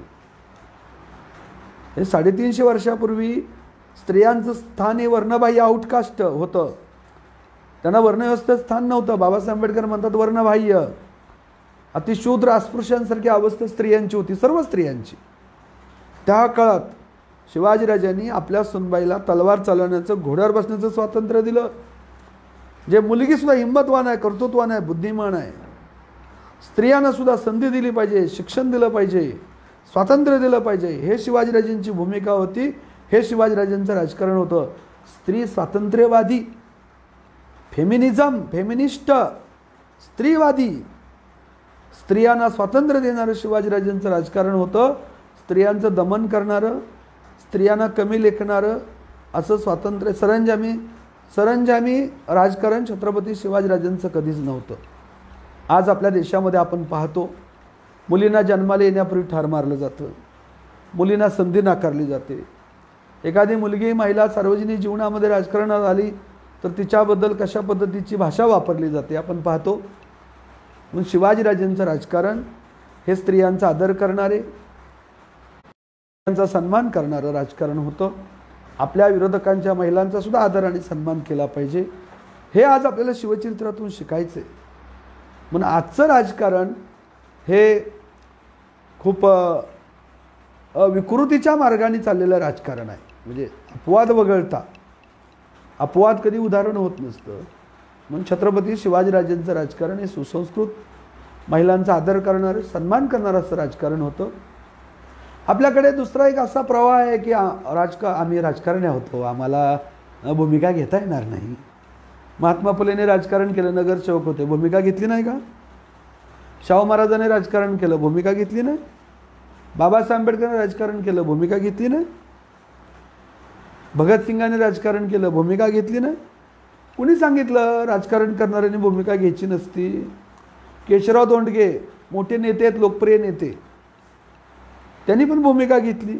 हे 350 वर्षापूर्वी स्त्रियांचं स्थान हे वर्णबाह्य आउटकास्ट होतं. त्यांना वर्णव्यवस्थेत स्थान नव्हतं. बाबासाहेब आंबेडकर म्हणतात वर्णबाह्य, अतिशूद्र, अस्पृश्यांसारखी अवस्था स्त्रियांची होती, सर्व स्त्रियांची. त्या काळात शिवाजीराजांनी आपल्या सुनबाईला तलवार चालवण्याचं, घोड्यावर बसण्याचं स्वातंत्र्य दिलं. जे मुलगीसुद्धा हिंमतवान आहे, कर्तृत्वान आहे, बुद्धिमान आहे. स्त्रियांना सुद्धा संधी दिली पाहिजे, शिक्षण दिलं पाहिजे, स्वातंत्र्य दिलं पाहिजे. हे शिवाजीराजांची भूमिका होती. हे शिवाजीराजांचं राजकारण होतं. स्त्री स्वातंत्र्यवादी, फेमिनिझम, फेमिनिस्ट, स्त्रीवादी, स्त्रियांना स्वातंत्र्य देणारं शिवाजीराजांचं राजकारण होतं. स्त्रियांचं दमन करणारं, स्त्रियांना कमी लेखणारं असं स्वातंत्र्य, सरंजामी राजकारण छत्रपती शिवाजीराजांचं कधीच नव्हतं. आज आपल्या देशामध्ये आपण पाहतो मुलींना जन्माला येण्यापूर्वी ठार मारलं जातं, मुलींना संधी नाकारली जाते. एखादी मुलगी, महिला सार्वजनिक जीवनामध्ये राजकारणात आली तर तिच्याबद्दल कशा पद्धतीची भाषा वापरली जाते आपण पाहतो. म्हणून शिवाजीराजांचं राजकारण हे स्त्रियांचा आदर करणारे, स्त्रियांचा सन्मान करणारं राजकारण होतं. आपल्या विरोधकांच्या, महिलांचा सुद्धा आदर आणि सन्मान केला पाहिजे. हे आज आपल्याला शिवचरित्रातून शिकायचं आहे. म्हणून आजचं राजकारण हे खूप विकृतीच्या मार्गाने चाललेलं राजकारण आहे. म्हणजे अपवाद वगळता, अपवाद कधी उदाहरण होत नसतं. म्हणून छत्रपती शिवाजीराजांचं राजकारण हे सुसंस्कृत, महिलांचा आदर करणारं, सन्मान करणारं असं राजकारण होतं. आपल्याकडे दुसरा एक असा प्रवाह आहे की आम्ही राजकारणी होतो, आम्हाला भूमिका घेता येणार नाही. महात्मा फुलेने राजकारण केलं, नगरसेवक होते, भूमिका घेतली नाही का? शाहू महाराजांनी राजकारण केलं, भूमिका घेतली नाही? बाबासाहेब आंबेडकरांनी राजकारण केलं, भूमिका घेतली नाही? भगतसिंगांनी राजकारण केलं, भूमिका घेतली नाही? कुणी सांगितलं राजकारण करणाऱ्यांनी भूमिका घ्यायची नसती? केशवराव धोंडगे मोठे नेते आहेत, लोकप्रिय नेते, त्यांनी पण भूमिका घेतली.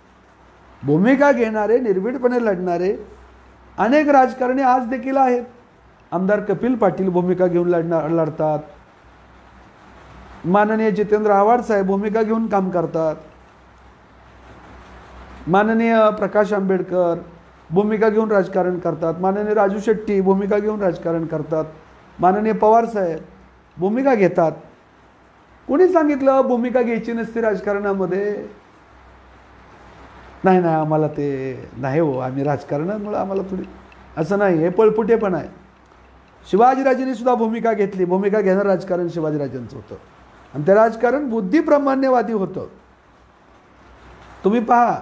भूमिका घेणारे, निर्भीडपणे लढणारे अनेक राजकारणी आज देखील आहेत. आमदार कपिल पाटील भूमिका घेऊन लढतात. माननीय जितेंद्र आव्हाड साहेब भूमिका घेऊन काम करतात. माननीय प्रकाश आंबेडकर भूमिका घेऊन राजकारण करतात. माननीय राजू शेट्टी भूमिका घेऊन राजकारण करतात. माननीय पवार साहेब भूमिका घेतात. कोणी सांगितलं भूमिका घ्यायची नसती राजकारणामध्ये? नाही नाही, आम्हाला ते नाही हो, आम्ही राजकारणामुळे आम्हाला थोडी, असं नाही, हे पळपुटेपण आहे. शिवाजीराजांनी सुद्धा भूमिका घेतली. भूमिका घेणारं राजकारण शिवाजीराजांचं होतं. आणि ते राजकारण बुद्धिप्रामाण्यवादी होतं. तुम्ही पहा,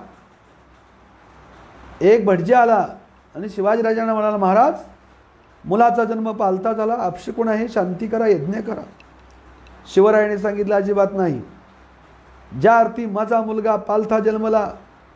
एक भटजी आला आणि शिवाजीराजांना म्हणाला, महाराज मुलाचा जन्म पालता झाला, अपशकुन आहे, शांती करा, यज्ञ करा. शिवरायाने सांगितलं अजिबात नाही. ज्या अर्थी माझा मुलगा पालथा जन्मला,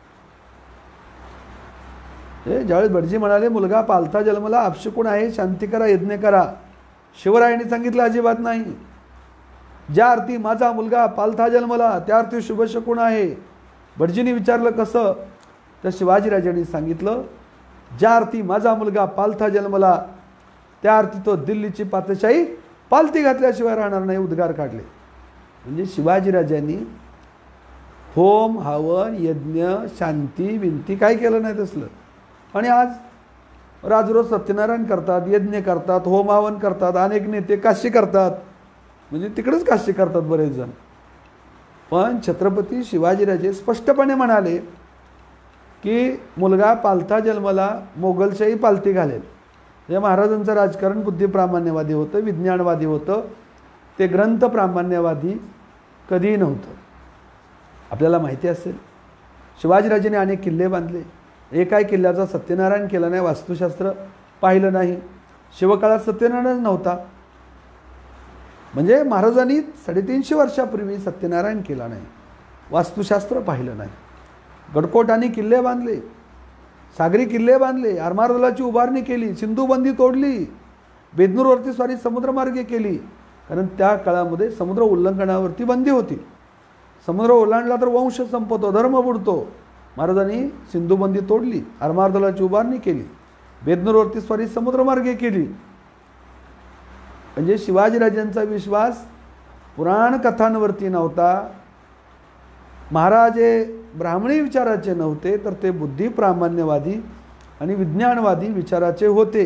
ज्यावेळेस भटजी म्हणाले मुलगा पालथा जन्मला, अपशकुन आहे, शांती करा, यज्ञ करा, शिवरायाने सांगितलं अजिबात नाही. ज्या अर्थी माझा मुलगा पालथा जन्मला त्या अर्थी शुभशकुन आहे. भटजींनी विचारलं कसं, तर शिवाजीराजांनी सांगितलं ज्या अर्थी माझा मुलगा पालथा जन्मला त्या अर्थी तो दिल्लीची पातशाही पालथी घातल्याशिवाय राहणार नाही, उद्गार काढले. म्हणजे शिवाजीराजांनी होम हवन यज्ञ शांती विनती काय केलं नाही तसलं. आणि आज राजरोज सत्यनारायण करतात, यज्ञ करतात, होम हवन करतात, अनेक नेते काशी करतात, म्हणजे तिकडेच काशी करतात बरेच जण. पण छत्रपती शिवाजीराजे स्पष्टपणे म्हणाले की मुलगा पालथा जन्मला मोगलशाही पालथी घालेल. हे महाराजांचं राजकारण बुद्धिप्रामाण्यवादी होतं, विज्ञानवादी होतं, ते ग्रंथ प्रामाण्यवादी कधीही नव्हतं. आपल्याला माहिती असेल शिवाजीराजेने अनेक किल्ले बांधले, एकाही किल्ल्याचा सत्यनारायण केलं नाही, वास्तुशास्त्र पाहिलं नाही. शिवकाळात सत्यनारायण नव्हता, म्हणजे महाराजांनी 350 वर्षापूर्वी सत्यनारायण केला नाही, वास्तुशास्त्र पाहिलं नाही. गडकोटांनी किल्ले बांधले, सागरी किल्ले बांधले, आरमार दलाची उभारणी केली, सिंधुबंदी तोडली, बेदनूरवरती स्वारी समुद्रमार्गे केली, कारण त्या काळामध्ये समुद्र उल्लंघनावरती बंदी होती. समुद्र ओलांडला तर वंश संपतो, धर्म बुडतो. महाराजांनी सिंधुबंदी तोडली, आरमार दलाची उभारणी केली, बेदनूरवरती स्वारी समुद्रमार्गे केली. म्हणजे शिवाजीराजांचा विश्वास पुराण कथांवरती नव्हता. महाराज हे ब्राह्मणी विचाराचे नव्हते, तर ते बुद्धिप्रामाण्यवादी आणि विज्ञानवादी विचाराचे होते.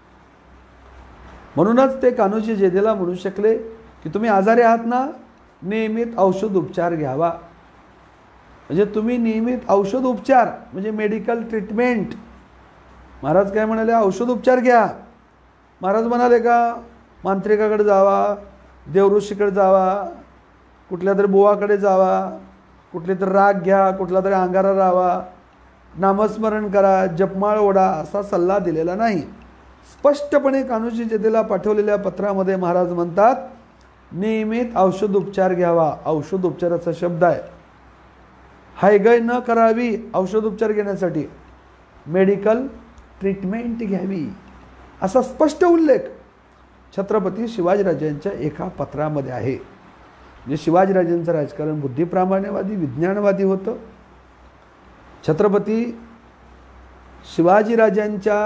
म्हणूनच ते कान्होजी जेधेला म्हणू शकले की तुम्ही आजारी आहात ना, नियमित औषध उपचार घ्यावा. म्हणजे तुम्ही नियमित औषध उपचार म्हणजे मेडिकल ट्रीटमेंट. महाराज काय म्हणाले, औषध उपचार घ्या. महाराज म्हणाले का मांत्रिकाकडे जावा, देवऋषीकडे जावा, कुठल्या तरी बुवाकडे जावा, कुठले तरी राग घ्या, कुठला तरी अंगारा राहावा, नामस्मरण करा, जपमाळ ओढा, असा सल्ला दिलेला नाही. स्पष्टपणे कान्होजी जेधेला पाठवलेल्या पत्रामध्ये महाराज म्हणतात नियमित औषध उपचार घ्यावा. औषध उपचाराचा शब्द आहे, हायगय न करावी औषध उपचार घेण्यासाठी, मेडिकल ट्रीटमेंट घ्यावी, असा स्पष्ट उल्लेख छत्रपती शिवाजीराजांच्या एका पत्रामध्ये आहे. म्हणजे शिवाजीराजांचं राजकारण बुद्धिप्रामाण्यवादी विज्ञानवादी होतं. छत्रपती शिवाजीराजांच्या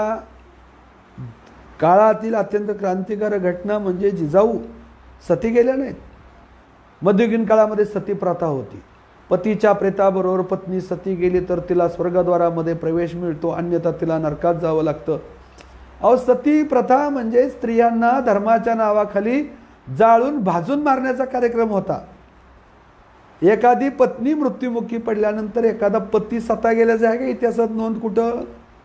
काळातील अत्यंत क्रांतिकारक घटना म्हणजे जिजाऊ सती गेल्या नाहीत. मध्ययुगीन काळामध्ये सती प्रथा होती. पतीच्या प्रेताबरोबर पत्नी सती गेली तर तिला स्वर्गद्वारामध्ये प्रवेश मिळतो, अन्यथा तिला नरकात जावं लागतं. अहो, सती प्रथा म्हणजे स्त्रियांना धर्माच्या नावाखाली जाळून भाजून मारण्याचा कार्यक्रम होता. एखादी पत्नी मृत्युमुखी पडल्यानंतर एखादा पती सता गेल्याचं आहे का इतिहासात नोंद कुठं?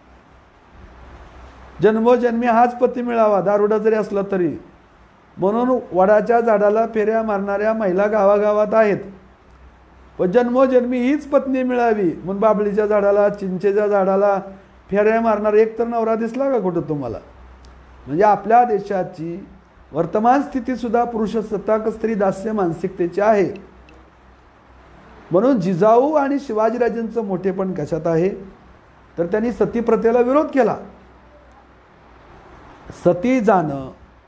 जन्मोजन्मी हाच पती मिळावा, दारुडा जरी असला तरी. म्हणून वडाच्या झाडाला फेऱ्या मारणाऱ्या महिला गावागावात आहेत, पण जन्मोजन्मी हीच पत्नी मिळावी म्हणून बाबळीच्या झाडाला चिंचेच्या झाडाला फेऱ्या मारणार एक तर नवरा दिसला का कुठं तुम्हाला? म्हणजे आपल्या देशाची वर्तमान स्थिती सुद्धा पुरुषसत्ताक स्त्री दास्य मानसिकतेची आहे. म्हणून जिजाऊ आणि शिवाजीराजांचं मोठेपण कशात आहे तर त्यांनी सती प्रथेला विरोध केला. सती जाणं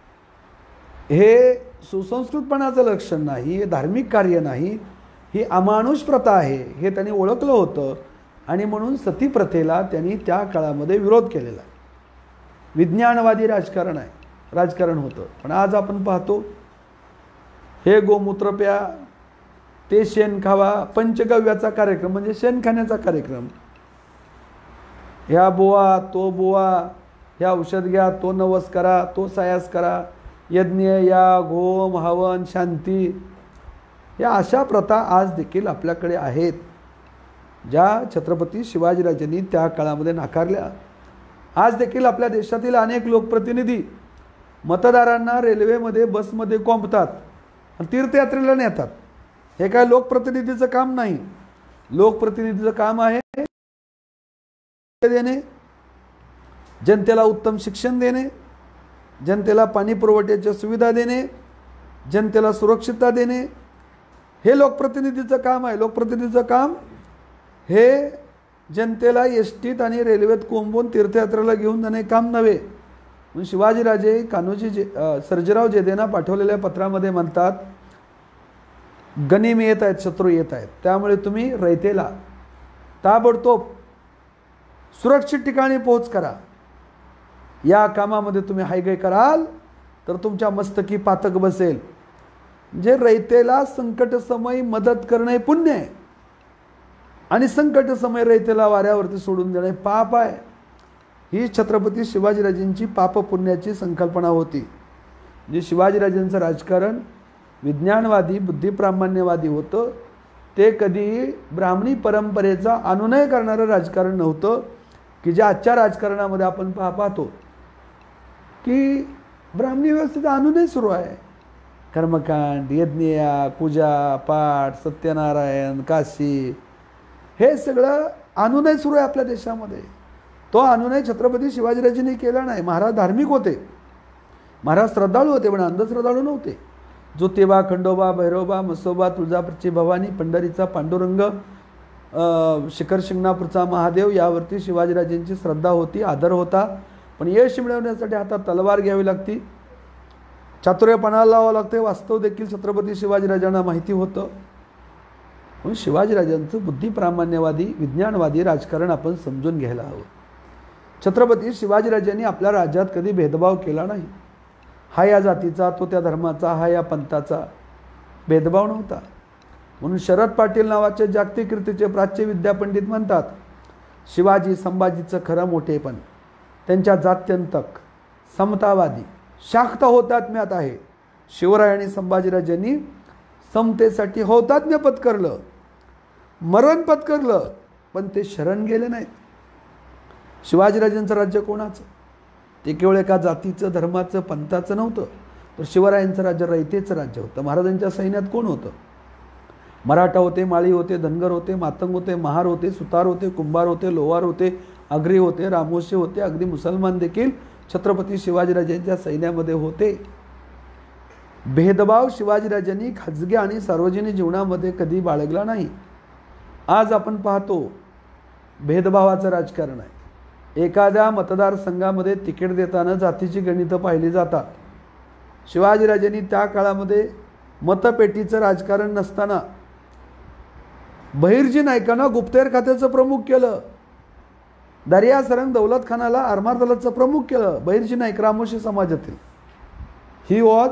हे सुसंस्कृतपणाचं लक्षण नाही, हे धार्मिक कार्य नाही, ही अमानुष प्रथा आहे हे त्यांनी ओळखलं होतं. आणि म्हणून सती प्रथेला त्यांनी त्या काळामध्ये विरोध केलेला. विज्ञानवादी राजकारण होतं. पण आज आपण पाहतो हे गोमूत्र प्या, ते शेण खावा, पंचगव्याचा कार्यक्रम म्हणजे शेणखाण्याचा कार्यक्रम. ह्या बुवा तो बुवा, ह्या औषध घ्या, तो नवस करा, तो सायास करा, यज्ञ याग होम हवन शांती, या अशा प्रथा आज देखील आपल्याकडे आहेत, ज्या छत्रपती शिवाजीराजांनी त्या काळामध्ये नाकारल्या. आज देखील आपल्या देशातील अनेक लोकप्रतिनिधी मतदारांना रेल्वेमध्ये बसमध्ये कोंबतात तीर्थयात्रेला नेतात. हे काय लोकप्रतिनिधीचं काम नाही. लोकप्रतिनिधीचं काम आहे देणे, जनतेला उत्तम शिक्षण देणे, जनतेला पाणी पुरवठ्याच्या सुविधा देणे, जनतेला सुरक्षितता देणे, हे लोकप्रतिनिधीचं काम आहे. लोकप्रतिनिधीचं काम हे जनतेला एसटीत आणि रेल्वेत कोंबून तीर्थयात्रेला घेऊन जाणे काम नव्हे. म्हणून शिवाजीराजे कान्होजी सर्जेराव जेधेंना पाठवलेल्या पत्रामध्ये म्हणतात, गनिम येत आहेत, शत्रू येत आहेत, त्यामुळे तुम्ही रयतेला ताबडतोब सुरक्षित ठिकाणी पोहोच करा. या कामामध्ये तुम्ही हायगय कराल तर तुमच्या मस्तकी पातक बसेल. म्हणजे रयतेला संकटसमयी मदत करणे पुण्य आहे आणि संकटसमयी रयतेला वाऱ्यावरती सोडून देणे पाप आहे. ही छत्रपती शिवाजीराजेंची पाप पुण्याची संकल्पना होती. म्हणजे शिवाजीराजेंचं राजकारण विज्ञानवादी बुद्धिप्रामाण्यवादी होतं. ते कधी ब्राह्मणी परंपरेचा अनुनय करणारं राजकारण नव्हतं की जे आजच्या राजकारणामध्ये आपण पाहतो की ब्राह्मणी व्यवस्थेचा अनुनय सुरू आहे. कर्मकांड, यज्ञया, पूजा पाठ, सत्यनारायण, काशी, हे सगळं अनुनय सुरू आहे आपल्या देशामध्ये. तो अनुनय छत्रपती शिवाजीराजेंनी केला नाही. महाराज धार्मिक होते, महाराज श्रद्धाळू होते, पण अंधश्रद्धाळू नव्हते. ज्योतिबा, खंडोबा, भैरोबा, मसोबा, तुळजापूरची भवानी, पंढरीचा पांडुरंग, शिखर शिंगणापूरचा महादेव यावरती शिवाजीराजेंची श्रद्धा होती, आदर होता. पण यश मिळवण्यासाठी हातात तलवार घ्यावी लागती, चातुर्यपणाला लावावं लागते. वास्तव देखील छत्रपती शिवाजीराजांना माहिती होतं. म्हणून शिवाजीराजांचं बुद्धिप्रामाण्यवादी विज्ञानवादी राजकारण आपण समजून घ्यायला हवं. छत्रपती शिवाजीराजांनी आपल्या राज्यात कधी भेदभाव केला नाही. हा या जातीचा, तो त्या धर्माचा, हा या पंथाचा भेदभाव नव्हता. म्हणून शरद पाटील नावाचे जागतिक कीर्तीचे प्राच्य विद्यापंडित म्हणतात, शिवाजी संभाजीचं खरं मोठेपण त्यांच्या जात्यंतक समतावादी शाक्त हौतात्म्यात आहे. शिवराय आणि संभाजीराजांनी समतेसाठी हौतात्म्य पत्करलं, मरण पत्करलं, पण ते शरण गेले नाहीत. शिवाजीराजांचं राज्य कोणाचं? ते केवळ एका जातीचं, धर्माचं, पंथाचं नव्हतं, तर शिवरायांचं राज्य रयतेचं राज्य होतं. महाराजांच्या सैन्यात कोण होतं? मराठा होते, माळी होते, धनगर होते, मातंग होते, महार होते, सुतार होते, कुंभार होते, लोहार होते, आगरी होते, रामोशी होते, अगदी मुसलमान देखील छत्रपती शिवाजीराजांच्या सैन्यामध्ये होते. भेदभाव शिवाजीराजांनी खाजगी आणि सार्वजनिक जीवनामध्ये कधी बाळगला नाही. आज आपण पाहतो भेदभावाचं राजकारण आहे. एखाद्या मतदारसंघामध्ये तिकीट देताना जातीची गणितं पाहिली जातात. शिवाजीराजांनी त्या काळामध्ये मतपेटीचं राजकारण नसताना बहिर्जी नायकांना गुप्तहेर खात्याचं प्रमुख केलं. दर्या सरंग दौलत खानाला आरमार दलाचं प्रमुख केलं. बहिर्जी नाईक रामोशी समाजातील. He was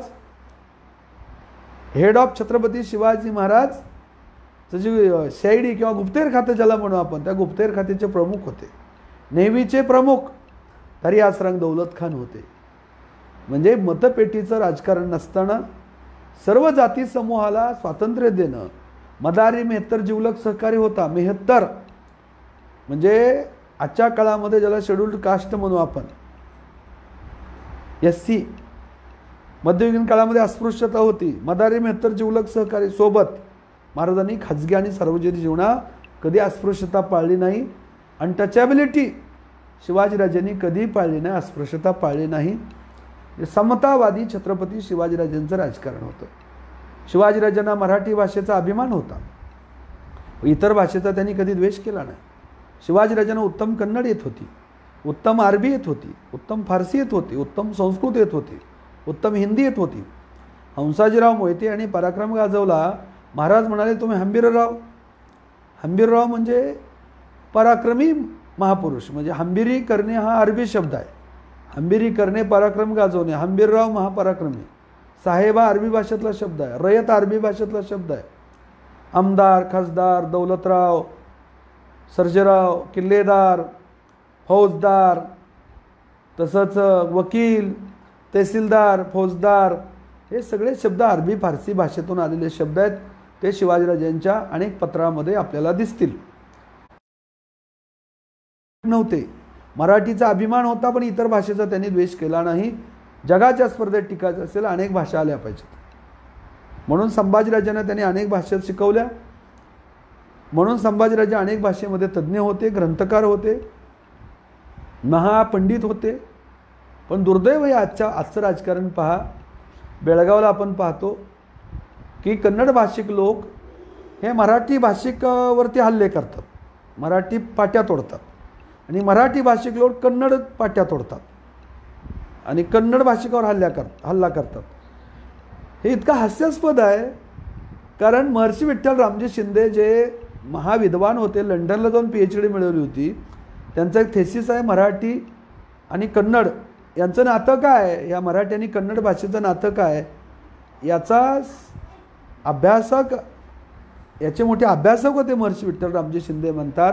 head of Chhatrapati Shivaji Maharaj जी सीआयडी किंवा गुप्तहेर खाते ज्याला म्हणू आपण, त्या गुप्तहेर खात्याचे प्रमुख होते. नेव्हीचे प्रमुख दर्या सरंग दौलत खान होते. म्हणजे मतपेटीचं राजकारण नसताना सर्व जाती समूहाला स्वातंत्र्य देणं. मदारी मेहत्तर जिवलग सहकारी होता. मेहत्तर म्हणजे आजच्या काळामध्ये ज्याला शेड्यूल्ड कास्ट म्हणू आपण, SC. मध्ययुगीन काळामध्ये अस्पृश्यता होती. मदारी मेहत्तर जिवलग सहकारी सोबत महाराजांनी खाजगी आणि सार्वजनिक जीवनात कधी अस्पृश्यता पाळली नाही. अनटचॅबिलिटी शिवाजीराजांनी कधी पाळली नाही, अस्पृश्यता पाळली नाही. समतावादी छत्रपती शिवाजीराजांचं राजकारण होतं. शिवाजीराजांना मराठी भाषेचा अभिमान होता. इतर भाषेचा त्यांनी कधी द्वेष केला नाही. शिवाजीराजांना उत्तम कन्नड येत होती, उत्तम अरबी येत होती, उत्तम फारसी येत होती, उत्तम संस्कृत येत होती, उत्तम हिंदी येत होती. हंसाजीराव मोहिते आणि पराक्रम गाजवला. महाराज म्हणाले, तुम्ही हंबीरराव. हंबीरराव म्हणजे पराक्रमी महापुरुष. म्हणजे हंबिरी करणे हा अरबी शब्द आहे. हंबिरी करणे, पराक्रम गाजवणे. हंबीरराव महापराक्रमी. साहेब हा अरबी भाषेतला शब्द आहे. रयत अरबी भाषेतला शब्द आहे. आमदार, खासदार, दौलतराव, सर्जेराव, किल्लेदार, फौजदार, तसंच वकील, तहसीलदार, फौजदार, हे सगळे शब्द अरबी फारसी भाषेतून आलेले शब्द आहेत. ते शिवाजीराजांच्या अनेक पत्रामध्ये आपल्याला दिसतील. नव्हते. मराठीचा अभिमान होता, पण इतर भाषेचा त्यांनी द्वेष केला नाही. जगाच्या स्पर्धेत टिकायचं असेल अनेक भाषा आल्या पाहिजेत. म्हणून संभाजीराजांना त्यांनी अनेक भाषा शिकवल्या, म्हणून संभाजीराजे अनेक भाषेमध्ये तज्ज्ञ होते, ग्रंथकार होते, महापंडित होते. पण दुर्दैव आहे आजचं राजकारण पहा. बेळगावला आपण पाहतो की कन्नड भाषिक लोक हे मराठी भाषिकवरती हल्ले करतात, मराठी पाट्या तोडतात, आणि मराठी भाषिक लोक कन्नड पाट्या तोडतात आणि कन्नड भाषिकावर हल्ला करतात. हे इतकं हास्यास्पद आहे. कारण महर्षी विठ्ठल रामजी शिंदे जे महाविद्वान होते, लंडनला जाऊन PhD मिळवली होती, त्यांचा एक थेसिस आहे मराठी आणि कन्नड यांचं नातं काय, या मराठी आणि कन्नड भाषेचं नातं काय, याचा अभ्यासक, याचे मोठे अभ्यासक होते महर्षी विठ्ठल रामजी शिंदे. म्हणतात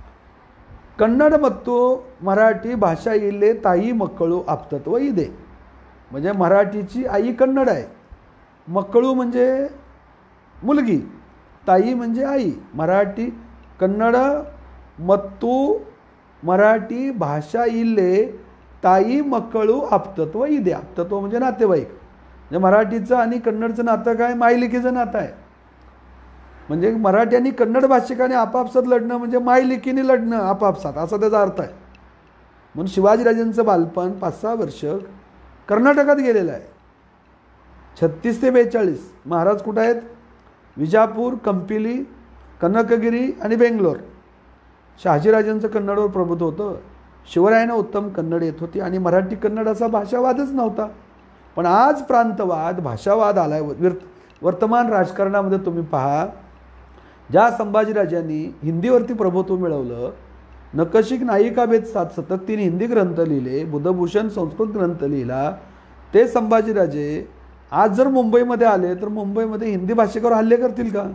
कन्नड मत्तो मराठी भाषा इले ताई मक्कळू आपतत्व इदे. म्हणजे मराठीची आई कन्नड आहे, मक्कळू म्हणजे मुलगी, ताई म्हणजे आई. मराठी कन्नड मत्तू मराठी भाषा इले ताई मक्कळू आपतत्व इदे. आपतत्व म्हणजे नातेवाईक. म्हणजे मराठीचं आणि कन्नडचं नातं काय, मायलिकीचं नातं आहे. म्हणजे मराठी आणि कन्नड भाषिकाने आपापसात लढणं म्हणजे मायलिकीने लढणं आपापसात, असा त्याचा अर्थ आहे. म्हणून शिवाजीराजांचं बालपण 5-6 वर्ष कर्नाटकात गेलेलं आहे. 36 ते 42 महाराज कुठं आहेत, विजापूर, कंपिली, कनकगिरी आणि बेंगलोर. शहाजीराजांचं कन्नडवर प्रभुत्व होतं. शिवरायांना उत्तम कन्नड येत होती आणि मराठी कन्नड असा भाषावादच नव्हता. पण आज प्रांतवाद, भाषावाद आलाय. वर्तमान राजकारणामध्ये तुम्ही पहा, ज्या संभाजीराजांनी हिंदीवरती प्रभुत्व मिळवलं, नकशिक नायिकाभेद 7 हिंदी ग्रंथ लिहिले, बुधभूषण संस्कृत ग्रंथ लिहिला, ते संभाजीराजे आज जर मुंबईमध्ये आले तर मुंबईमध्ये हिंदी भाषिकावर हल्ले करतील का,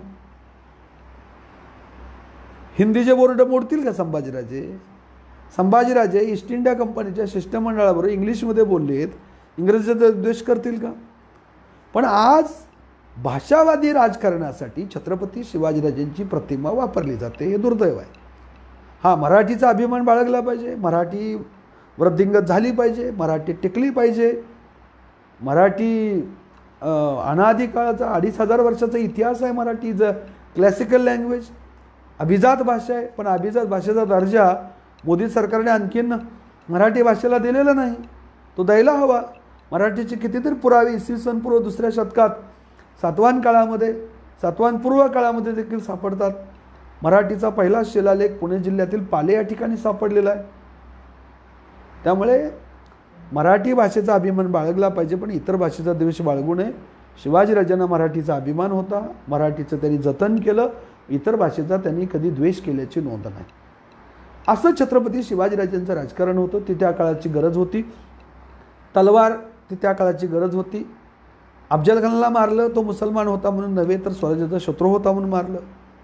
हिंदीचे बोर्ड मोडतील का संभाजीराजे? संभाजीराजे ईस्ट इंडिया कंपनीच्या शिष्टमंडळाबरोबर इंग्लिशमध्ये बोललेत, इंग्रजीचा द्वेष करतील का? पण आज भाषावादी राजकारणासाठी छत्रपती शिवाजीराजांची प्रतिमा वापरली जाते, हे दुर्दैव आहे. हा, मराठीचा अभिमान बाळगला पाहिजे, मराठी वृद्धिंगत झाली पाहिजे, मराठी टिकली पाहिजे. मराठी अनादी काळाचा 2500 वर्षाचा इतिहास आहे. Marathi is a classical language, अभिजात भाषा आहे. पण अभिजात भाषेचा दर्जा मोदी सरकारने आणखीन मराठी भाषेला दिलेला नाही, तो द्यायला हवा. मराठीचे कितीतरी पुरावे इसवी सन पूर्व 2ऱ्या शतकात सातवाहनपूर्व काळामध्ये देखील सापडतात. मराठीचा पहिला शिलालेख पुणे जिल्ह्यातील पाले या ठिकाणी सापडलेला आहे. त्यामुळे मराठी भाषेचा अभिमान बाळगला पाहिजे, पण इतर भाषेचा द्वेष बाळगू नये. शिवाजीराजांना मराठीचा अभिमान होता, मराठीचं त्यांनी जतन केलं, इतर भाषेचा त्यांनी कधी द्वेष केल्याची नोंद नाही. असं छत्रपती शिवाजीराजांचं राजकारण होतं. ती त्या काळाची गरज होती. तलवार ती त्या काळाची गरज होती. अफजलखानाला मारलं, तो मुसलमान होता म्हणून नव्हे, तर स्वराज्याचा शत्रू होता म्हणून मारलं.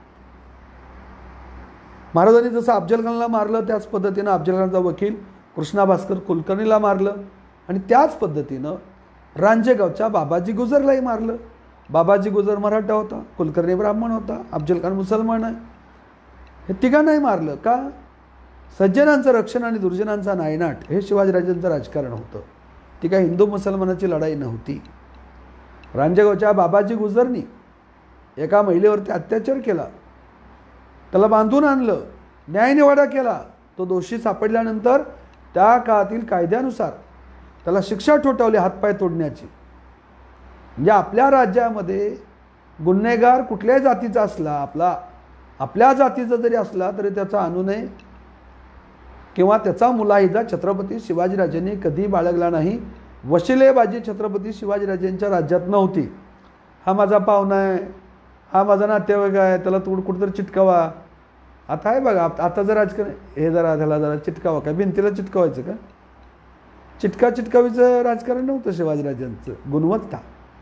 महाराजांनी जसं अफजलखानाला मारलं त्याच पद्धतीनं अफजलखानाचा वकील कृष्णा भास्कर कुलकर्णीला मारलं, आणि त्याच पद्धतीनं रांजेगावच्या बाबाजी गुजरलाही मारलं. बाबाजी गुजर मराठा होता, कुलकर्णी ब्राह्मण होता, अफजलखान मुसलमान आहे. हे तिघांनाही मारलं का? सज्जनांचं रक्षण आणि दुर्जनांचा नायनाट हे शिवाजीराजांचं राजकारण होतं. ती काय हिंदू मुसलमानाची लढाई नव्हती. रांजेगावच्या बाबाजी गुजरनी एका महिलेवरती अत्याचार केला, त्याला बांधून आणलं, न्यायनिवाडा केला. तो दोषी सापडल्यानंतर त्या काळातील कायद्यानुसार त्याला शिक्षा ठोठावली, हातपाय तोडण्याची. म्हणजे आपल्या राज्यामध्ये गुन्हेगार कुठल्याही जातीचा असला, आपल्या जातीचा जरी असला तरी त्याचा अनुनय किंवा त्याचा मुलाहिजा छत्रपती शिवाजीराजांनी कधी बाळगला नाही. वशिलेबाजी छत्रपती शिवाजीराजांच्या राज्यात नव्हती. हा माझा पाहुणा आहे, हा माझा नातेवाईक आहे, त्याला कुठेतरी चिटकावा. आता आहे बघा, आता जर राजकारण हे त्याला जरा चिटकावा, काय भिंतीला चिटकावायचं का? चिटकावीचं राजकारण नव्हतं शिवाजीराजांचं. गुणवत्ता,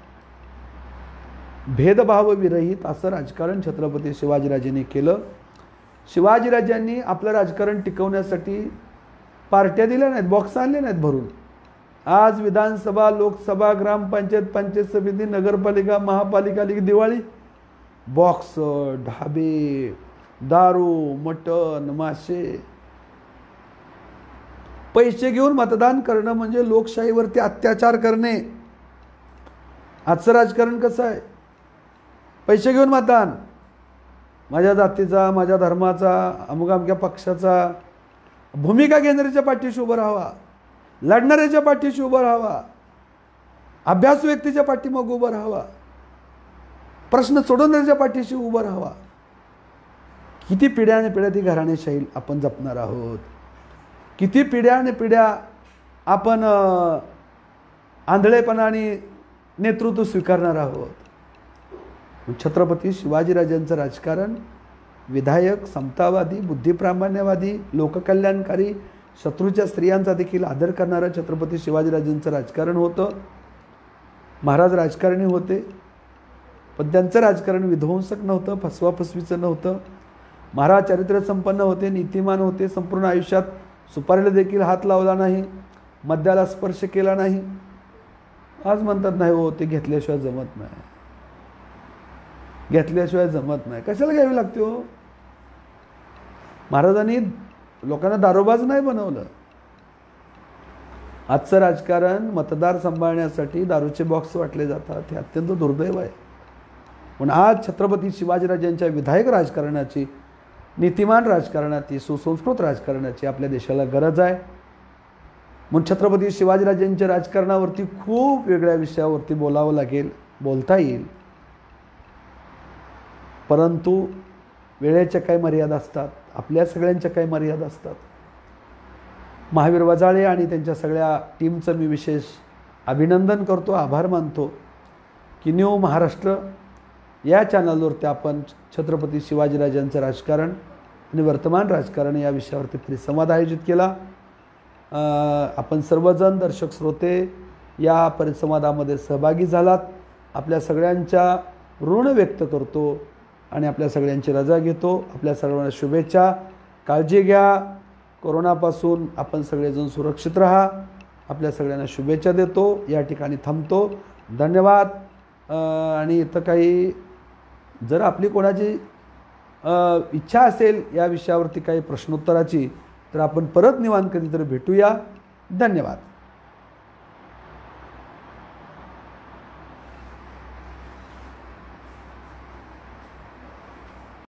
भेदभाव विरहित असं राजकारण छत्रपती शिवाजीराजांनी केलं. शिवाजीराजांनी आपलं राजकारण टिकवण्यासाठी पार्ट्या दिल्या नाहीत, बॉक्स आणले नाहीत भरून. आज विधानसभा, लोकसभा, ग्रामपंचायत, पंचायत समिती, नगरपालिका, महापालिका आली की दिवाळी, बॉक्स, ढाबे, दारू, मटण, मासे. पैसे घेऊन मतदान करणं म्हणजे लोकशाहीवरती अत्याचार करणे. आजचं राजकारण कसं आहे? पैसे घेऊन मतदान, माझ्या जातीचा, माझ्या धर्माचा, अमुक अमक्या पक्षाचा, भूमिका घेणाऱ्याच्या पाठीशी उभं राहावा, लढणाऱ्याच्या पाठीशी उभं राहावा, अभ्यासू व्यक्तीच्या पाठीमागे उभं राहावा, प्रश्न सोडवणाऱ्याच्या पाठीशी उभं राहावा. किती पिढ्याने पिढ्या ती घराणेशाही आपण जपणार आहोत, किती पिढ्याने पिढ्या आपण आंधळेपणाने नेतृत्व स्वीकारणार आहोत. छत्रपती शिवाजीराजांचं राजकारण विधायक, समतावादी, बुद्धिप्रामाण्यवादी, लोककल्याणकारी, शत्रूच्या स्त्रियांचा देखील आदर करणारं छत्रपती शिवाजीराजांचं राजकारण होतं. महाराज राजकारणी होते, पण त्यांचं राजकारण विध्वंसक नव्हतं, फसवाफसवीचं नव्हतं. महाराज चारित्र्यसंपन्न होते, नीतिमान होते, संपूर्ण आयुष्यात सुपारीला देखील हात लावला नाही, मद्याला स्पर्श केला नाही. आज म्हणतात नाही हो ते घेतल्याशिवाय जमत नाही, घेतल्याशिवाय जमत नाही. कशाला घ्यावी लागते हो? महाराजांनी लोकांना दारोबाज नाही बनवलं. आजचं राजकारण मतदार सांभाळण्यासाठी दारूचे बॉक्स वाटले जातात, हे अत्यंत दुर्दैव आहे. पण आज छत्रपती शिवाजीराजांच्या विधायक राजकारणाची, नीतिमान राजकारणाची, सुसंस्कृत राजकारणाची आपल्या देशाला गरज आहे. म्हणून छत्रपती शिवाजीराजांच्या राजकारणावरती खूप वेगळ्या विषयावरती बोलावं लागेल, बोलता येईल. परंतु वेळेच्या काही मर्यादा असतात, आपल्या सगळ्यांच्या काही मर्यादा असतात. महावीर वजाळे आणि त्यांच्या सगळ्या टीमचं मी विशेष अभिनंदन करतो, आभार मानतो की न्यू महाराष्ट्र या चॅनलवरती आपण छत्रपती शिवाजीराजांचं राजकारण आणि वर्तमान राजकारण या विषयावरती परिसंवाद आयोजित केला. आपण सर्वजण दर्शक श्रोते या परिसंवादामध्ये सहभागी झालात. आपल्या सगळ्यांच्या ऋण व्यक्त करतो आणि आपल्या सगळ्यांची रजा घेतो. आपल्या सर्वांना शुभेच्छा. काळजी घ्या, कोरोनापासून आपण सगळेजण सुरक्षित राहा. आपल्या सगळ्यांना शुभेच्छा देतो. या ठिकाणी थांबतो. धन्यवाद. आणि इथं काही जर आपली कोणाची इच्छा असेल या विषयावरती काही प्रश्नोत्तराची, तर आपण परत निवांत कधीतरी भेटूया. धन्यवाद.